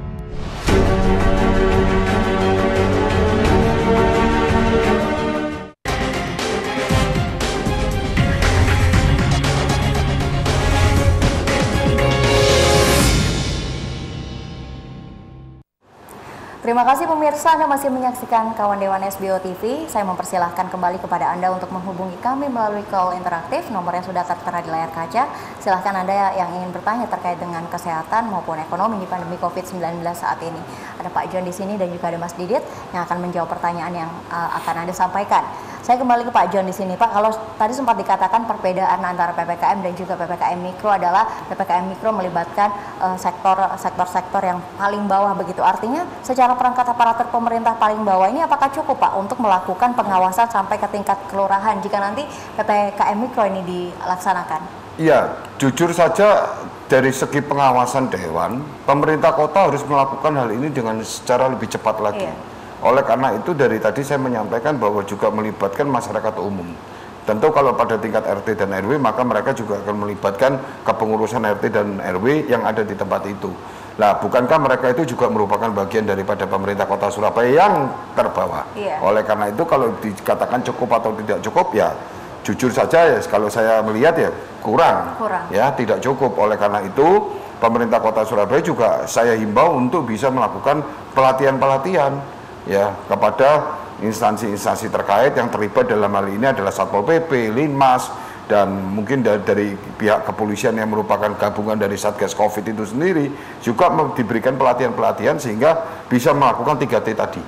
Terima kasih pemirsa, Anda masih menyaksikan Kawan Dewan SBO TV. Saya mempersilahkan kembali kepada Anda untuk menghubungi kami melalui call interaktif. Nomornya sudah tertera di layar kaca. Silahkan Anda yang ingin bertanya terkait dengan kesehatan maupun ekonomi di pandemi COVID-19 saat ini. Ada Pak John di sini dan juga ada Mas Didit yang akan menjawab pertanyaan yang akan Anda sampaikan. Saya kembali ke Pak John di sini, Pak. Kalau tadi sempat dikatakan perbedaan antara PPKM dan juga PPKM Mikro adalah PPKM Mikro melibatkan sektor-sektor yang paling bawah begitu. Artinya secara perangkat aparatur pemerintah paling bawah ini apakah cukup Pak untuk melakukan pengawasan sampai ke tingkat kelurahan jika nanti PPKM Mikro ini dilaksanakan? Iya, jujur saja dari segi pengawasan Dewan, pemerintah kota harus melakukan hal ini dengan secara lebih cepat lagi. Iya. Oleh karena itu dari tadi saya menyampaikan bahwa juga melibatkan masyarakat umum. Tentu kalau pada tingkat RT dan RW maka mereka juga akan melibatkan kepengurusan RT dan RW yang ada di tempat itu. Nah, bukankah mereka itu juga merupakan bagian daripada pemerintah kota Surabaya yang terbawah? Iya. Oleh karena itu kalau dikatakan cukup atau tidak cukup ya jujur saja ya kalau saya melihat ya kurang. Ya tidak cukup. Oleh karena itu pemerintah kota Surabaya juga saya himbau untuk bisa melakukan pelatihan-pelatihan ya kepada instansi-instansi terkait yang terlibat dalam hal ini adalah Satpol PP, Linmas, dan mungkin dari pihak kepolisian yang merupakan gabungan dari Satgas Covid itu sendiri juga diberikan pelatihan-pelatihan sehingga bisa melakukan 3T tadi.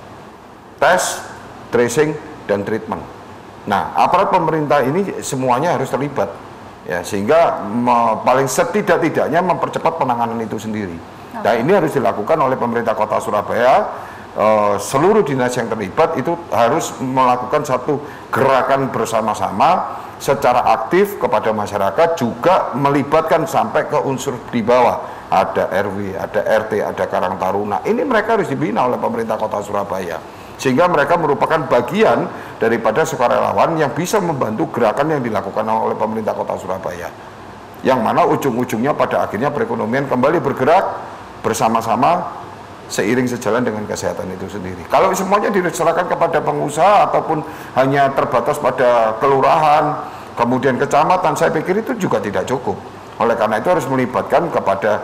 Tes, tracing, dan treatment. Nah, aparat pemerintah ini semuanya harus terlibat. Ya, sehingga paling setidak-tidaknya mempercepat penanganan itu sendiri. Nah, ini harus dilakukan oleh pemerintah Kota Surabaya. Seluruh dinas yang terlibat itu harus melakukan satu gerakan bersama-sama secara aktif kepada masyarakat, juga melibatkan sampai ke unsur di bawah. Ada RW, ada RT, ada Karang Taruna. Ini mereka harus dibina oleh pemerintah Kota Surabaya, sehingga mereka merupakan bagian daripada sukarelawan yang bisa membantu gerakan yang dilakukan oleh pemerintah Kota Surabaya, yang mana ujung-ujungnya pada akhirnya perekonomian kembali bergerak bersama-sama seiring sejalan dengan kesehatan itu sendiri. Kalau semuanya diserahkan kepada pengusaha ataupun hanya terbatas pada kelurahan, kemudian kecamatan, saya pikir itu juga tidak cukup. Oleh karena itu harus melibatkan kepada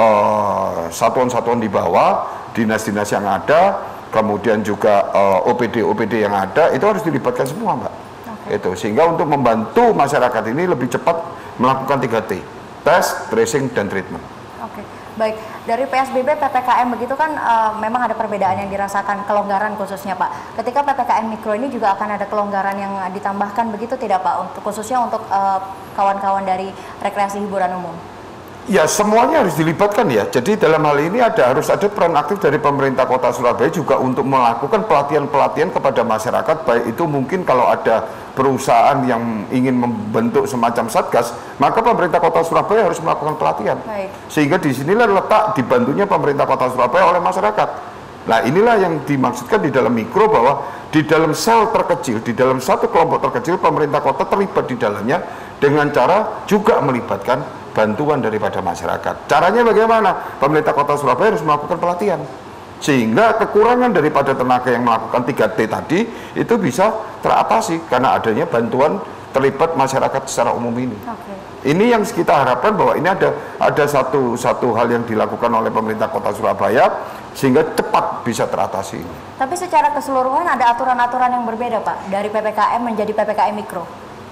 satuan-satuan di bawah, dinas-dinas yang ada, kemudian juga OPD-OPD yang ada, itu harus dilibatkan semua, Mbak. Itu sehingga untuk membantu masyarakat ini lebih cepat melakukan 3T, tes, tracing, dan treatment. Oke, baik. Dari PSBB, PPKM begitu kan memang ada perbedaan yang dirasakan, kelonggaran khususnya Pak. Ketika PPKM Mikro ini juga akan ada kelonggaran yang ditambahkan begitu tidak Pak, untuk khususnya untuk kawan-kawan dari rekreasi hiburan umum? Ya, semuanya harus dilibatkan ya. Jadi dalam hal ini harus ada peran aktif dari pemerintah Kota Surabaya juga untuk melakukan pelatihan-pelatihan kepada masyarakat, baik itu mungkin kalau ada perusahaan yang ingin membentuk semacam satgas, maka pemerintah Kota Surabaya harus melakukan pelatihan. Baik. Sehingga di sinilah letak dibantunya pemerintah Kota Surabaya oleh masyarakat. Nah, inilah yang dimaksudkan di dalam mikro, bahwa di dalam sel terkecil, di dalam satu kelompok terkecil, pemerintah kota terlibat di dalamnya dengan cara juga melibatkan bantuan daripada masyarakat. Caranya bagaimana? Pemerintah Kota Surabaya harus melakukan pelatihan, sehingga kekurangan daripada tenaga yang melakukan 3T tadi itu bisa teratasi karena adanya bantuan terlibat masyarakat secara umum ini. Ini yang kita harapkan, bahwa ini ada satu hal yang dilakukan oleh pemerintah Kota Surabaya sehingga cepat bisa teratasi. Tapi secara keseluruhan ada aturan-aturan yang berbeda Pak dari PPKM menjadi PPKM Mikro?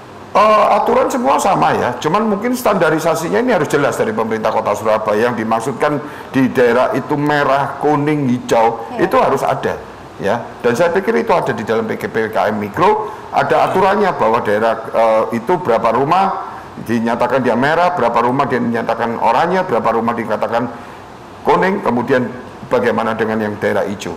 Aturan semua sama ya, cuman mungkin standarisasinya ini harus jelas dari pemerintah Kota Surabaya. Yang dimaksudkan di daerah itu merah, kuning, hijau, itu harus ada ya. Dan saya pikir itu ada di dalam PPKM Mikro, ada aturannya bahwa daerah itu berapa rumah dinyatakan dia merah, berapa rumah dia dinyatakan oranye, berapa rumah dikatakan kuning, kemudian bagaimana dengan yang daerah hijau.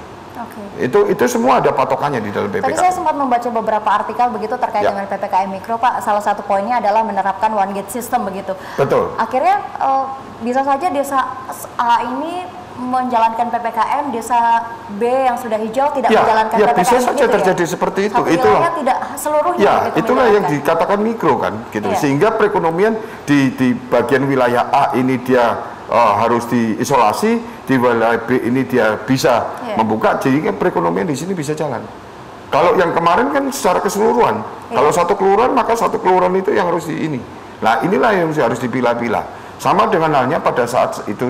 Itu semua ada patokannya di dalam PPKM. Tadi saya sempat membaca beberapa artikel begitu terkait dengan PPKM Mikro Pak. Salah satu poinnya adalah menerapkan one gate system begitu. Betul. Akhirnya bisa saja desa A ini menjalankan PPKM, desa B yang sudah hijau tidak menjalankan PPKM. Bisa saja terjadi seperti itu. Itulah tidak seluruhnya. Ya, itulah yang dikatakan mikro kan, gitu. Sehingga perekonomian di bagian wilayah A ini dia harus diisolasi, di wilayah B ini dia bisa membuka, jadi perekonomian di sini bisa jalan. Kalau yang kemarin kan secara keseluruhan, kalau satu kelurahan maka satu kelurahan itu yang harus di ini. Nah, inilah yang harus dipilah-pilah. Sama dengan halnya pada saat itu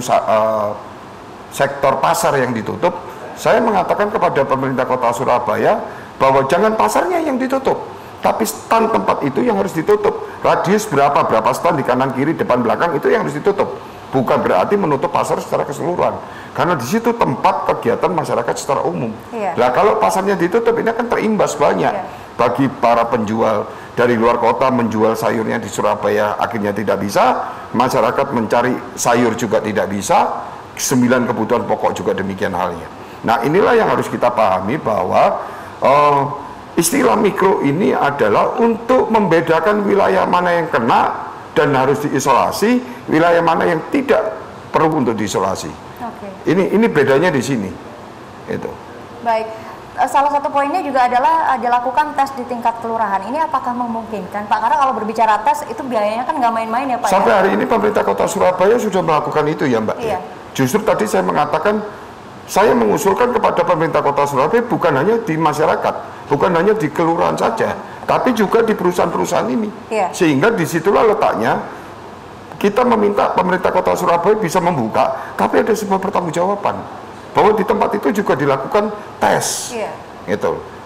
sektor pasar yang ditutup, saya mengatakan kepada pemerintah Kota Surabaya bahwa jangan pasarnya yang ditutup, tapi stand tempat itu yang harus ditutup. Radius berapa stand di kanan kiri depan belakang itu yang harus ditutup. Bukan berarti menutup pasar secara keseluruhan, karena di situ tempat kegiatan masyarakat secara umum. Nah, kalau pasarnya ditutup, ini akan terimbas banyak bagi para penjual dari luar kota menjual sayurnya di Surabaya, akhirnya tidak bisa, masyarakat mencari sayur juga tidak bisa, 9 kebutuhan pokok juga demikian halnya. Nah, inilah yang harus kita pahami, bahwa istilah mikro ini adalah untuk membedakan wilayah mana yang kena dan harus diisolasi, wilayah mana yang tidak perlu untuk diisolasi. Ini bedanya di sini. Itu. Baik. Salah satu poinnya juga adalah dilakukan tes di tingkat kelurahan. Ini apakah memungkinkan Pak? Karena kalau berbicara tes itu biayanya kan nggak main-main ya Pak. Sampai hari ini pemerintah Kota Surabaya sudah melakukan itu ya Mbak. Justru tadi saya mengatakan, saya mengusulkan kepada pemerintah Kota Surabaya bukan hanya di masyarakat, bukan hanya di kelurahan saja, tapi juga di perusahaan-perusahaan ini. Sehingga disitulah letaknya kita meminta pemerintah Kota Surabaya bisa membuka, tapi ada sebuah pertanggungjawaban bahwa di tempat itu juga dilakukan tes. Gitu.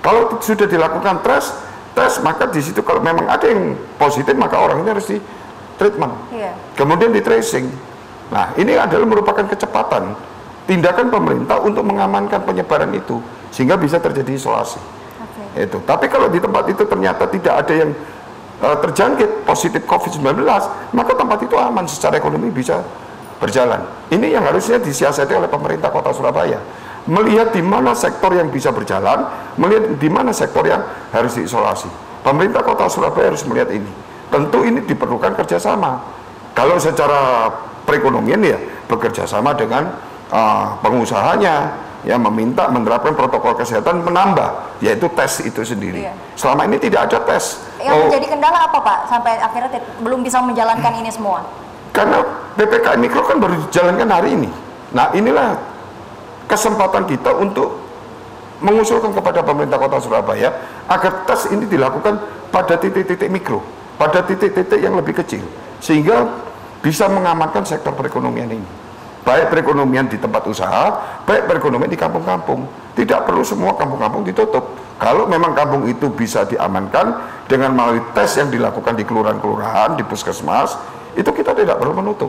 Kalau sudah dilakukan tes maka di situ kalau memang ada yang positif maka orang ini harus di treatment. Kemudian di tracing. Nah, ini adalah merupakan kecepatan tindakan pemerintah untuk mengamankan penyebaran itu sehingga bisa terjadi isolasi. Itu. Tapi kalau di tempat itu ternyata tidak ada yang terjangkit positif COVID-19, maka tempat itu aman secara ekonomi bisa berjalan. Ini yang harusnya disiasati oleh pemerintah Kota Surabaya. Melihat di mana sektor yang bisa berjalan, melihat di mana sektor yang harus diisolasi. Pemerintah Kota Surabaya harus melihat ini. Tentu ini diperlukan kerjasama. Kalau secara perekonomian ya bekerja sama dengan pengusahanya, ya meminta menerapkan protokol kesehatan menambah, yaitu tes itu sendiri. Selama ini tidak ada tes. Yang menjadi kendala apa Pak sampai akhirnya belum bisa menjalankan ini semua? Karena PPKM Mikro kan baru dijalankan hari ini. Nah, inilah kesempatan kita untuk mengusulkan kepada pemerintah Kota Surabaya agar tes ini dilakukan pada titik-titik mikro, pada titik-titik yang lebih kecil, sehingga bisa mengamankan sektor perekonomian ini. Baik perekonomian di tempat usaha, baik perekonomian di kampung-kampung. Tidak perlu semua kampung-kampung ditutup. Kalau memang kampung itu bisa diamankan dengan melalui tes yang dilakukan di kelurahan-kelurahan, di puskesmas, itu kita tidak perlu menutup.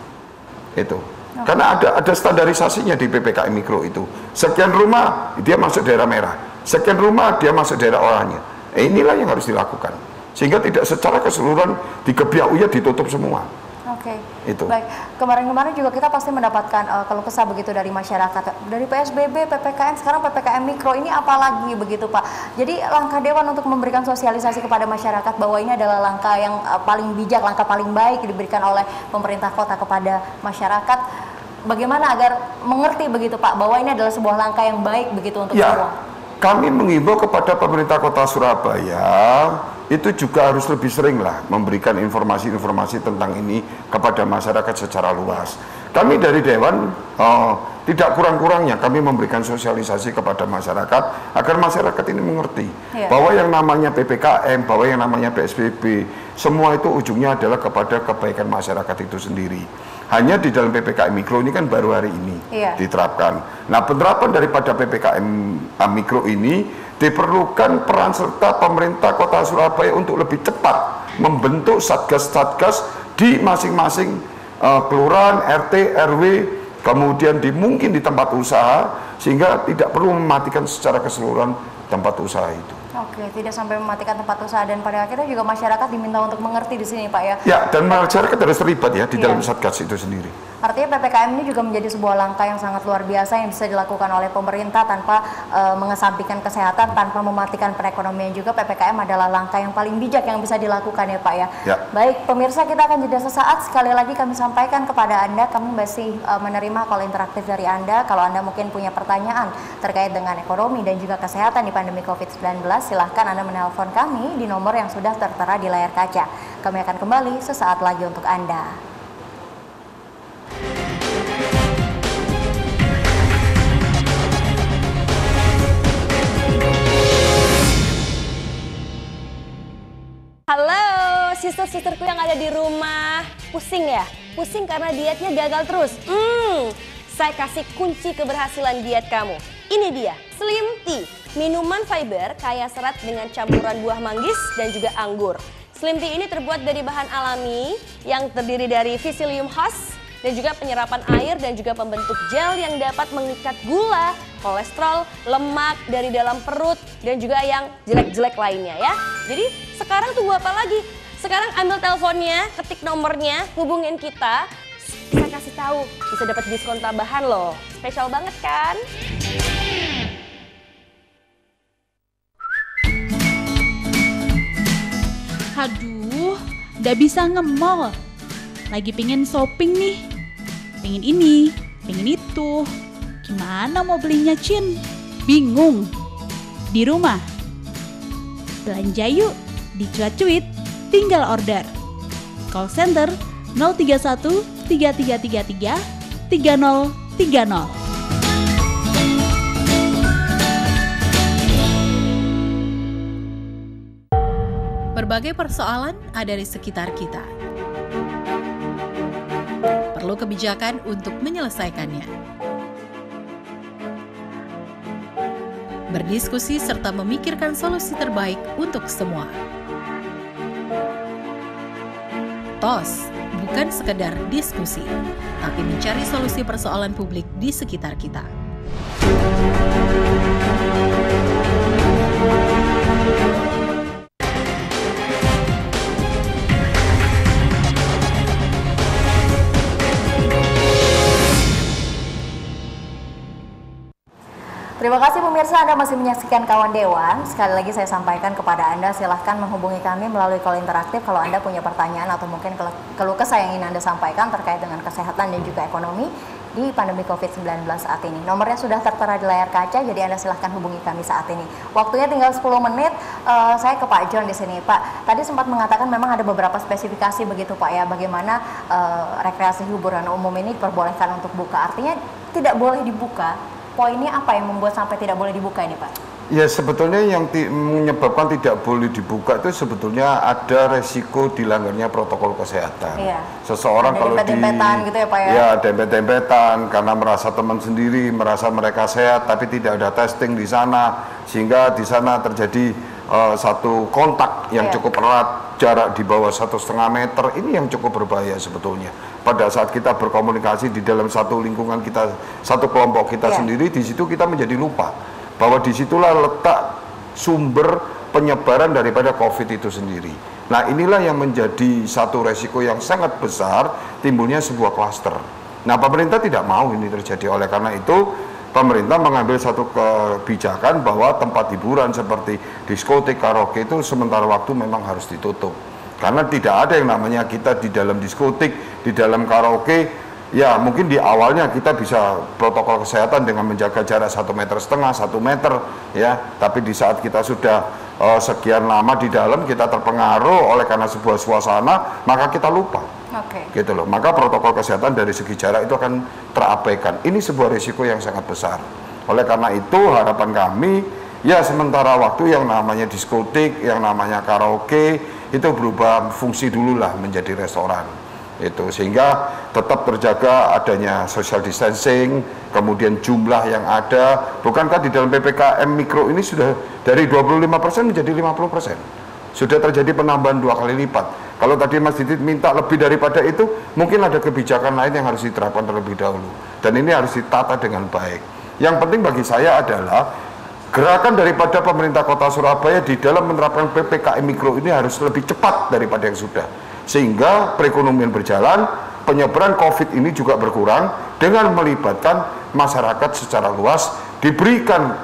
Itu. Karena ada standarisasinya di PPKM Mikro itu. Sekian rumah dia masuk daerah merah, sekian rumah dia masuk daerah oranye. Inilah yang harus dilakukan. Sehingga tidak secara keseluruhan digebiak uya ditutup semua. Oke. Itu. Baik, kemarin-kemarin juga kita pasti mendapatkan keluh kesah begitu dari masyarakat. Dari PSBB, PPKM, sekarang PPKM Mikro ini apalagi begitu Pak. Jadi langkah Dewan untuk memberikan sosialisasi kepada masyarakat bahwa ini adalah langkah yang paling bijak, langkah paling baik diberikan oleh pemerintah kota kepada masyarakat. Bagaimana agar mengerti begitu Pak bahwa ini adalah sebuah langkah yang baik begitu untuk semua? Kami mengimbau kepada pemerintah Kota Surabaya itu juga harus lebih sering lah memberikan informasi-informasi tentang ini kepada masyarakat secara luas. Kami dari Dewan tidak kurang-kurangnya kami memberikan sosialisasi kepada masyarakat agar masyarakat ini mengerti bahwa yang namanya PPKM, bahwa yang namanya PSBB, semua itu ujungnya adalah kepada kebaikan masyarakat itu sendiri. Hanya di dalam PPKM Mikro ini kan baru hari ini diterapkan. Nah, penerapan daripada PPKM Mikro ini diperlukan peran serta pemerintah Kota Surabaya untuk lebih cepat membentuk satgas-satgas di masing-masing kelurahan, RT, RW, kemudian mungkin di tempat usaha, sehingga tidak perlu mematikan secara keseluruhan tempat usaha itu. Oke, tidak sampai mematikan tempat usaha, dan pada akhirnya juga masyarakat diminta untuk mengerti di sini Pak ya. Ya, dan masyarakat harus terlibat ya di dalam satgas itu sendiri. Artinya PPKM ini juga menjadi sebuah langkah yang sangat luar biasa yang bisa dilakukan oleh pemerintah tanpa mengesampingkan kesehatan, tanpa mematikan perekonomian juga. PPKM adalah langkah yang paling bijak yang bisa dilakukan ya Pak ya. Baik, pemirsa, kita akan jeda sesaat. Sekali lagi kami sampaikan kepada Anda, kami masih menerima call interaktif dari Anda. Kalau Anda mungkin punya pertanyaan terkait dengan ekonomi dan juga kesehatan di pandemi COVID-19, silahkan Anda menelpon kami di nomor yang sudah tertera di layar kaca. Kami akan kembali sesaat lagi untuk Anda. Halo sister-sisterku yang ada di rumah, pusing ya? Pusing karena dietnya gagal terus? Saya kasih kunci keberhasilan diet kamu. Ini dia, Slim Tea, minuman fiber kaya serat dengan campuran buah manggis dan juga anggur. Slim Tea ini terbuat dari bahan alami yang terdiri dari Psyllium husk dan juga penyerapan air dan juga pembentuk gel yang dapat mengikat gula, kolesterol, lemak dari dalam perut dan juga yang jelek-jelek lainnya ya. Jadi sekarang tunggu apa lagi? Sekarang ambil teleponnya, ketik nomornya, hubungin kita. Saya kasih tahu, bisa dapat diskon tambahan loh. Spesial banget kan? Aduh, nggak bisa nge-mall. Lagi pengen shopping nih. Pengen ini, pengen itu. Gimana mau belinya, Cin? Bingung. Di rumah. Belanja yuk di Cuit, tinggal order. Call center 031 3333 3030. Berbagai persoalan ada di sekitar kita. Perlu kebijakan untuk menyelesaikannya. berdiskusi serta memikirkan solusi terbaik untuk semua. TOS bukan sekedar diskusi, tapi mencari solusi persoalan publik di sekitar kita. Terima kasih pemirsa, Anda masih menyaksikan Kawan Dewan. Sekali lagi saya sampaikan kepada Anda, silahkan menghubungi kami melalui call interaktif kalau Anda punya pertanyaan atau mungkin keluh kesah yang ingin Anda sampaikan terkait dengan kesehatan dan juga ekonomi di pandemi COVID-19 saat ini. Nomornya sudah tertera di layar kaca, jadi Anda silahkan hubungi kami saat ini. Waktunya tinggal 10 menit, saya ke Pak John di sini. Pak, tadi sempat mengatakan memang ada beberapa spesifikasi begitu Pak ya, bagaimana rekreasi hiburan umum ini diperbolehkan untuk buka. Artinya tidak boleh dibuka. Poinnya apa yang membuat sampai tidak boleh dibuka ini Pak? Ya sebetulnya yang menyebabkan tidak boleh dibuka itu sebetulnya ada resiko dilanggarnya protokol kesehatan. Iya. Seseorang kalau dempet-dempetan gitu ya Pak ya? Ya dempet-dempetan karena merasa teman sendiri, merasa mereka sehat tapi tidak ada testing di sana, sehingga di sana terjadi satu kontak yang cukup erat, jarak di bawah 1,5 meter. Ini yang cukup berbahaya sebetulnya. Pada saat kita berkomunikasi di dalam satu lingkungan kita, satu kelompok kita sendiri, di situ kita menjadi lupa bahwa disitulah letak sumber penyebaran daripada COVID itu sendiri. Nah inilah yang menjadi satu resiko yang sangat besar timbulnya sebuah klaster. Nah pemerintah tidak mau ini terjadi, oleh karena itu pemerintah mengambil satu kebijakan bahwa tempat hiburan seperti diskotik, karaoke itu sementara waktu memang harus ditutup. Karena tidak ada yang namanya kita di dalam diskotik, di dalam karaoke, ya mungkin di awalnya kita bisa protokol kesehatan dengan menjaga jarak 1,5 meter, 1 meter ya. Tapi di saat kita sudah sekian lama di dalam, kita terpengaruh oleh karena sebuah suasana, maka kita lupa. Gitu loh. Maka protokol kesehatan dari segi jarak itu akan terabaikan. Ini sebuah risiko yang sangat besar. Oleh karena itu harapan kami, ya sementara waktu yang namanya diskotik, yang namanya karaoke itu berubah fungsi dulu lah menjadi restoran. Itu sehingga tetap terjaga adanya social distancing, kemudian jumlah yang ada. Bukankah di dalam PPKM mikro ini sudah dari 25% menjadi 50%? Sudah terjadi penambahan 2 kali lipat. Kalau tadi Mas Didit minta lebih daripada itu, mungkin ada kebijakan lain yang harus diterapkan terlebih dahulu. Dan ini harus ditata dengan baik. Yang penting bagi saya adalah gerakan daripada pemerintah Kota Surabaya di dalam menerapkan PPKM Mikro ini harus lebih cepat daripada yang sudah. Sehingga perekonomian berjalan, penyebaran COVID ini juga berkurang dengan melibatkan masyarakat secara luas, diberikan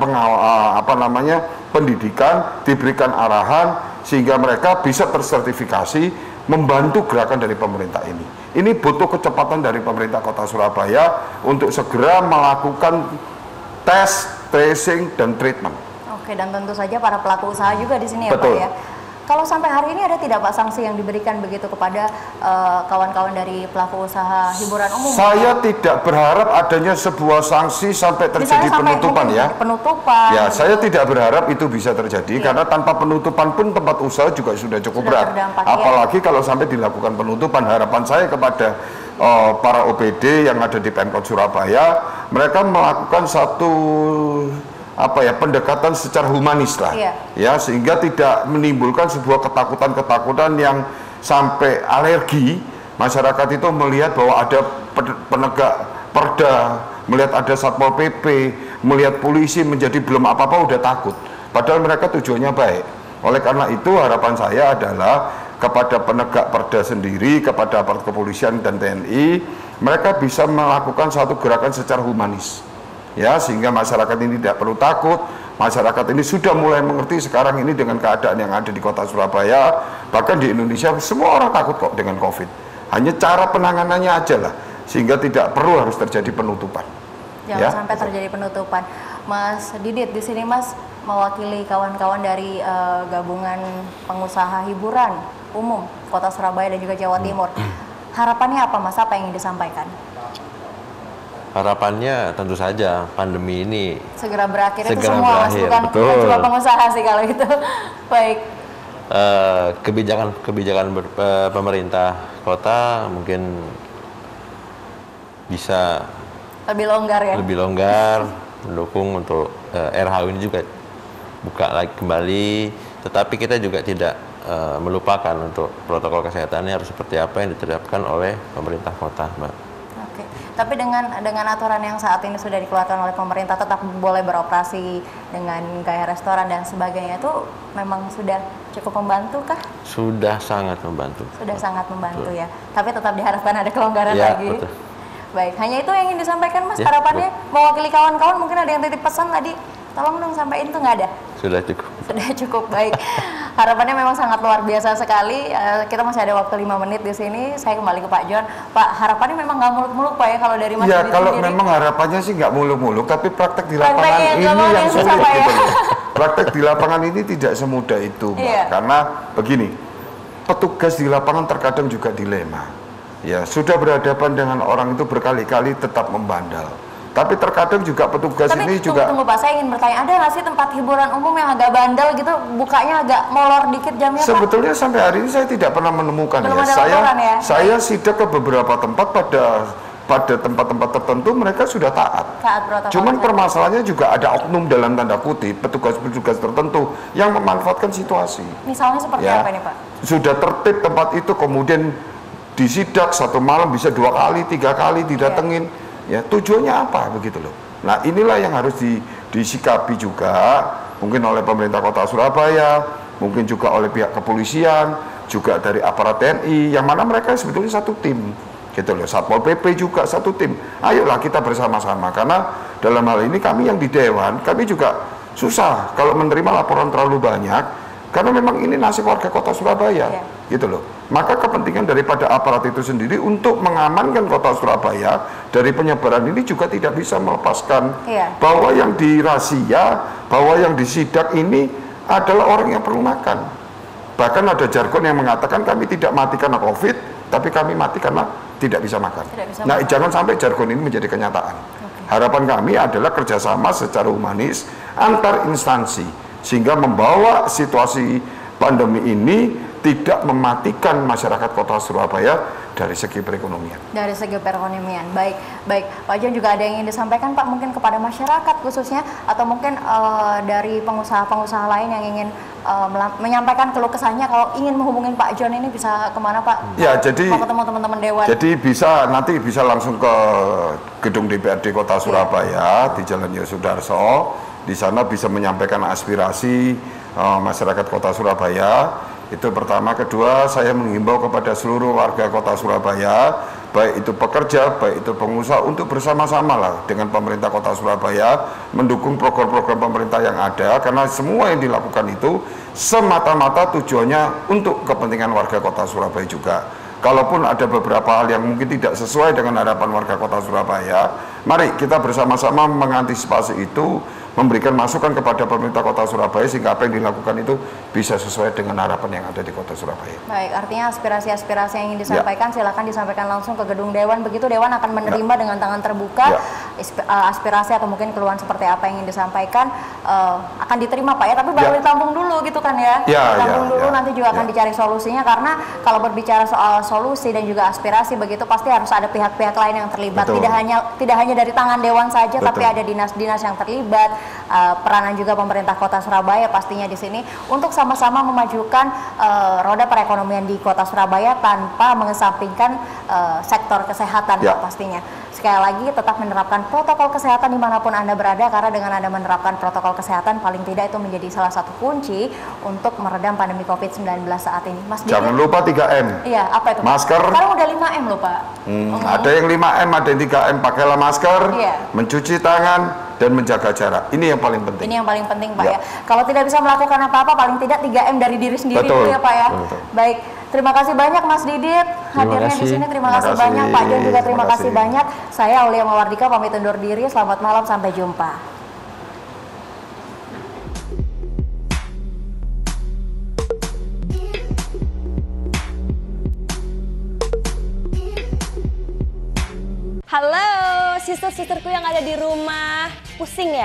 pendidikan, diberikan arahan, sehingga mereka bisa tersertifikasi membantu gerakan dari pemerintah ini. Ini butuh kecepatan dari pemerintah Kota Surabaya untuk segera melakukan tes, tracing, dan treatment. Oke, dan tentu saja para pelaku usaha juga di sini ya Pak ya. Kalau sampai hari ini ada tidak Pak sanksi yang diberikan begitu kepada kawan-kawan dari pelaku usaha hiburan umum? Saya tidak berharap adanya sebuah sanksi sampai terjadi penutupan ya. Penutupan. Ya, saya tidak berharap itu bisa terjadi karena tanpa penutupan pun tempat usaha juga sudah cukup berat. Apalagi kalau sampai dilakukan penutupan, harapan saya kepada para OPD yang ada di Pemkot Surabaya, mereka melakukan satu pendekatan secara humanis lah, ya sehingga tidak menimbulkan sebuah ketakutan-ketakutan yang sampai alergi. Masyarakat itu melihat bahwa ada penegak perda, melihat ada Satpol PP, melihat polisi menjadi belum apa-apa udah takut. Padahal mereka tujuannya baik. Oleh karena itu harapan saya adalah kepada penegak perda sendiri, kepada aparat kepolisian dan TNI, mereka bisa melakukan satu gerakan secara humanis. Ya, sehingga masyarakat ini tidak perlu takut. Masyarakat ini sudah mulai mengerti sekarang ini dengan keadaan yang ada di Kota Surabaya, bahkan di Indonesia semua orang takut kok dengan COVID. Hanya cara penanganannya aja lah, sehingga tidak perlu harus terjadi penutupan. Jangan sampai terjadi penutupan. Mas Didit di sini Mas mewakili kawan-kawan dari gabungan pengusaha hiburan umum Kota Surabaya dan juga Jawa Timur. Harapannya apa Mas? Apa yang ingin disampaikan? Harapannya tentu saja pandemi ini segera berakhir, itu semua Mas, bukan cuma pengusaha sih kalau itu. Baik. Kebijakan pemerintah kota mungkin bisa lebih longgar ya. Lebih longgar, mendukung untuk RHU ini juga buka lagi kembali, tetapi kita juga tidak melupakan untuk protokol kesehatannya harus seperti apa yang diterapkan oleh pemerintah kota, Mbak. Oke, tapi dengan aturan yang saat ini sudah dikeluarkan oleh pemerintah tetap boleh beroperasi dengan gaya restoran dan sebagainya, itu memang sudah cukup membantu kah? Sudah sangat membantu. Sudah sangat membantu ya, tapi tetap diharapkan ada kelonggaran Ya, lagi. betul. Baik, hanya itu yang ingin disampaikan Mas, Ya, harapannya mewakili kawan-kawan, mungkin ada yang titip pesan tadi, tolong dong sampaikan, itu nggak ada? Sudah cukup. Sudah cukup, baik. Harapannya memang sangat luar biasa sekali. Kita masih ada waktu 5 menit di sini. Saya kembali ke Pak John. Pak, harapannya memang nggak muluk-muluk Pak ya kalau dari Mas Ya, Didi kalau sendiri? memang harapannya sih nggak muluk-muluk, tapi praktek di lapangan Prakteknya ini gampang yang yang sulit susah, Pak, ya. gitu loh. Praktek di lapangan ini tidak semudah itu, Mbak. Iya. Karena begini, petugas di lapangan terkadang juga dilema. Ya, sudah berhadapan dengan orang itu berkali-kali tetap membandel. Tapi terkadang juga petugas Tapi ini juga tunggu Pak, saya ingin bertanya, ada nggak sih tempat hiburan umum yang agak bandel gitu, bukanya agak molor dikit jamnya Pak? sebetulnya sampai hari ini saya tidak pernah menemukan. Belum Ya. ada laporan ya? Saya sidak ke beberapa tempat, pada tempat-tempat tertentu mereka sudah taat. Taat protokol Cuman kesehatan. permasalahannya juga ada oknum dalam tanda kutip petugas-petugas tertentu yang memanfaatkan situasi. Misalnya seperti Ya. apa ini Pak? Sudah tertib tempat itu, kemudian disidak satu malam bisa 2 kali, 3 kali didatengin. Ya, tujuannya apa begitu loh. Nah, inilah yang harus disikapi juga mungkin oleh pemerintah Kota Surabaya, mungkin juga oleh pihak kepolisian, juga dari aparat TNI, yang mana mereka sebetulnya satu tim gitu loh. Satpol PP juga satu tim. Ayolah kita bersama-sama, karena dalam hal ini kami yang di Dewan, kami juga susah kalau menerima laporan terlalu banyak, karena memang ini nasib warga Kota Surabaya, gitu loh. Maka kepentingan daripada aparat itu sendiri untuk mengamankan Kota Surabaya dari penyebaran ini juga tidak bisa melepaskan bahwa yang dirazia, bahwa yang disidak ini adalah orang yang perlu makan. Bahkan ada jargon yang mengatakan kami tidak mati karena COVID, tapi kami mati karena tidak bisa makan. Nah, jangan sampai jargon ini menjadi kenyataan. Harapan kami adalah kerjasama secara humanis antar instansi, sehingga membawa situasi pandemi ini tidak mematikan masyarakat Kota Surabaya dari segi perekonomian. Dari segi perekonomian, baik. Pak John, juga ada yang ingin disampaikan Pak, mungkin kepada masyarakat khususnya, atau mungkin dari pengusaha-pengusaha lain yang ingin menyampaikan keluh kesahnya, kalau ingin menghubungin Pak John ini bisa kemana Pak? Ya, jadi mau ketemu teman-teman Dewan. Jadi nanti bisa langsung ke gedung DPRD Kota Surabaya di Jalan Yosudarso. Di sana bisa menyampaikan aspirasi masyarakat Kota Surabaya. Itu pertama. Kedua, saya menghimbau kepada seluruh warga Kota Surabaya, baik itu pekerja, baik itu pengusaha, untuk bersama-sama lah dengan pemerintah Kota Surabaya mendukung program-program pemerintah yang ada, karena semua yang dilakukan itu semata-mata tujuannya untuk kepentingan warga Kota Surabaya juga. Kalaupun ada beberapa hal yang mungkin tidak sesuai dengan harapan warga Kota Surabaya, mari kita bersama-sama mengantisipasi itu, memberikan masukan kepada pemerintah Kota Surabaya sehingga apa yang dilakukan itu bisa sesuai dengan harapan yang ada di Kota Surabaya. Baik, artinya aspirasi-aspirasi yang ingin disampaikan silakan disampaikan langsung ke gedung Dewan, begitu Dewan akan menerima dengan tangan terbuka aspirasi atau mungkin keluhan seperti apa yang ingin disampaikan, akan diterima Pak ya, tapi baru ditampung dulu gitu kan ya. Ditampung dulu, nanti juga akan dicari solusinya, karena kalau berbicara soal solusi dan juga aspirasi begitu pasti harus ada pihak-pihak lain yang terlibat. Tidak hanya dari tangan Dewan saja, tapi ada dinas-dinas yang terlibat, peranan juga pemerintah Kota Surabaya pastinya di sini untuk sama-sama memajukan roda perekonomian di Kota Surabaya tanpa mengesampingkan sektor kesehatan Pak, pastinya. Sekali lagi tetap menerapkan protokol kesehatan dimanapun Anda berada, karena dengan Anda menerapkan protokol kesehatan paling tidak itu menjadi salah satu kunci untuk meredam pandemi COVID-19 saat ini. Mas Didi, jangan lupa 3M. Iya, apa itu? Masker. Sekarang udah 5M loh Pak. Ada yang 5M, ada yang 3M, pakailah masker, mencuci tangan, dan menjaga jarak. Ini yang paling penting. Ini yang paling penting Pak ya. Kalau tidak bisa melakukan apa-apa, paling tidak 3M dari diri sendiri dulu ya Pak ya. Baik, terima kasih banyak Mas Didit hadirnya di sini. Terima kasih banyak Pak John juga, terima kasih banyak. Saya Aulia Mawardika pamit undur diri. Selamat malam, sampai jumpa. Halo, sister-sisterku yang ada di rumah, pusing ya?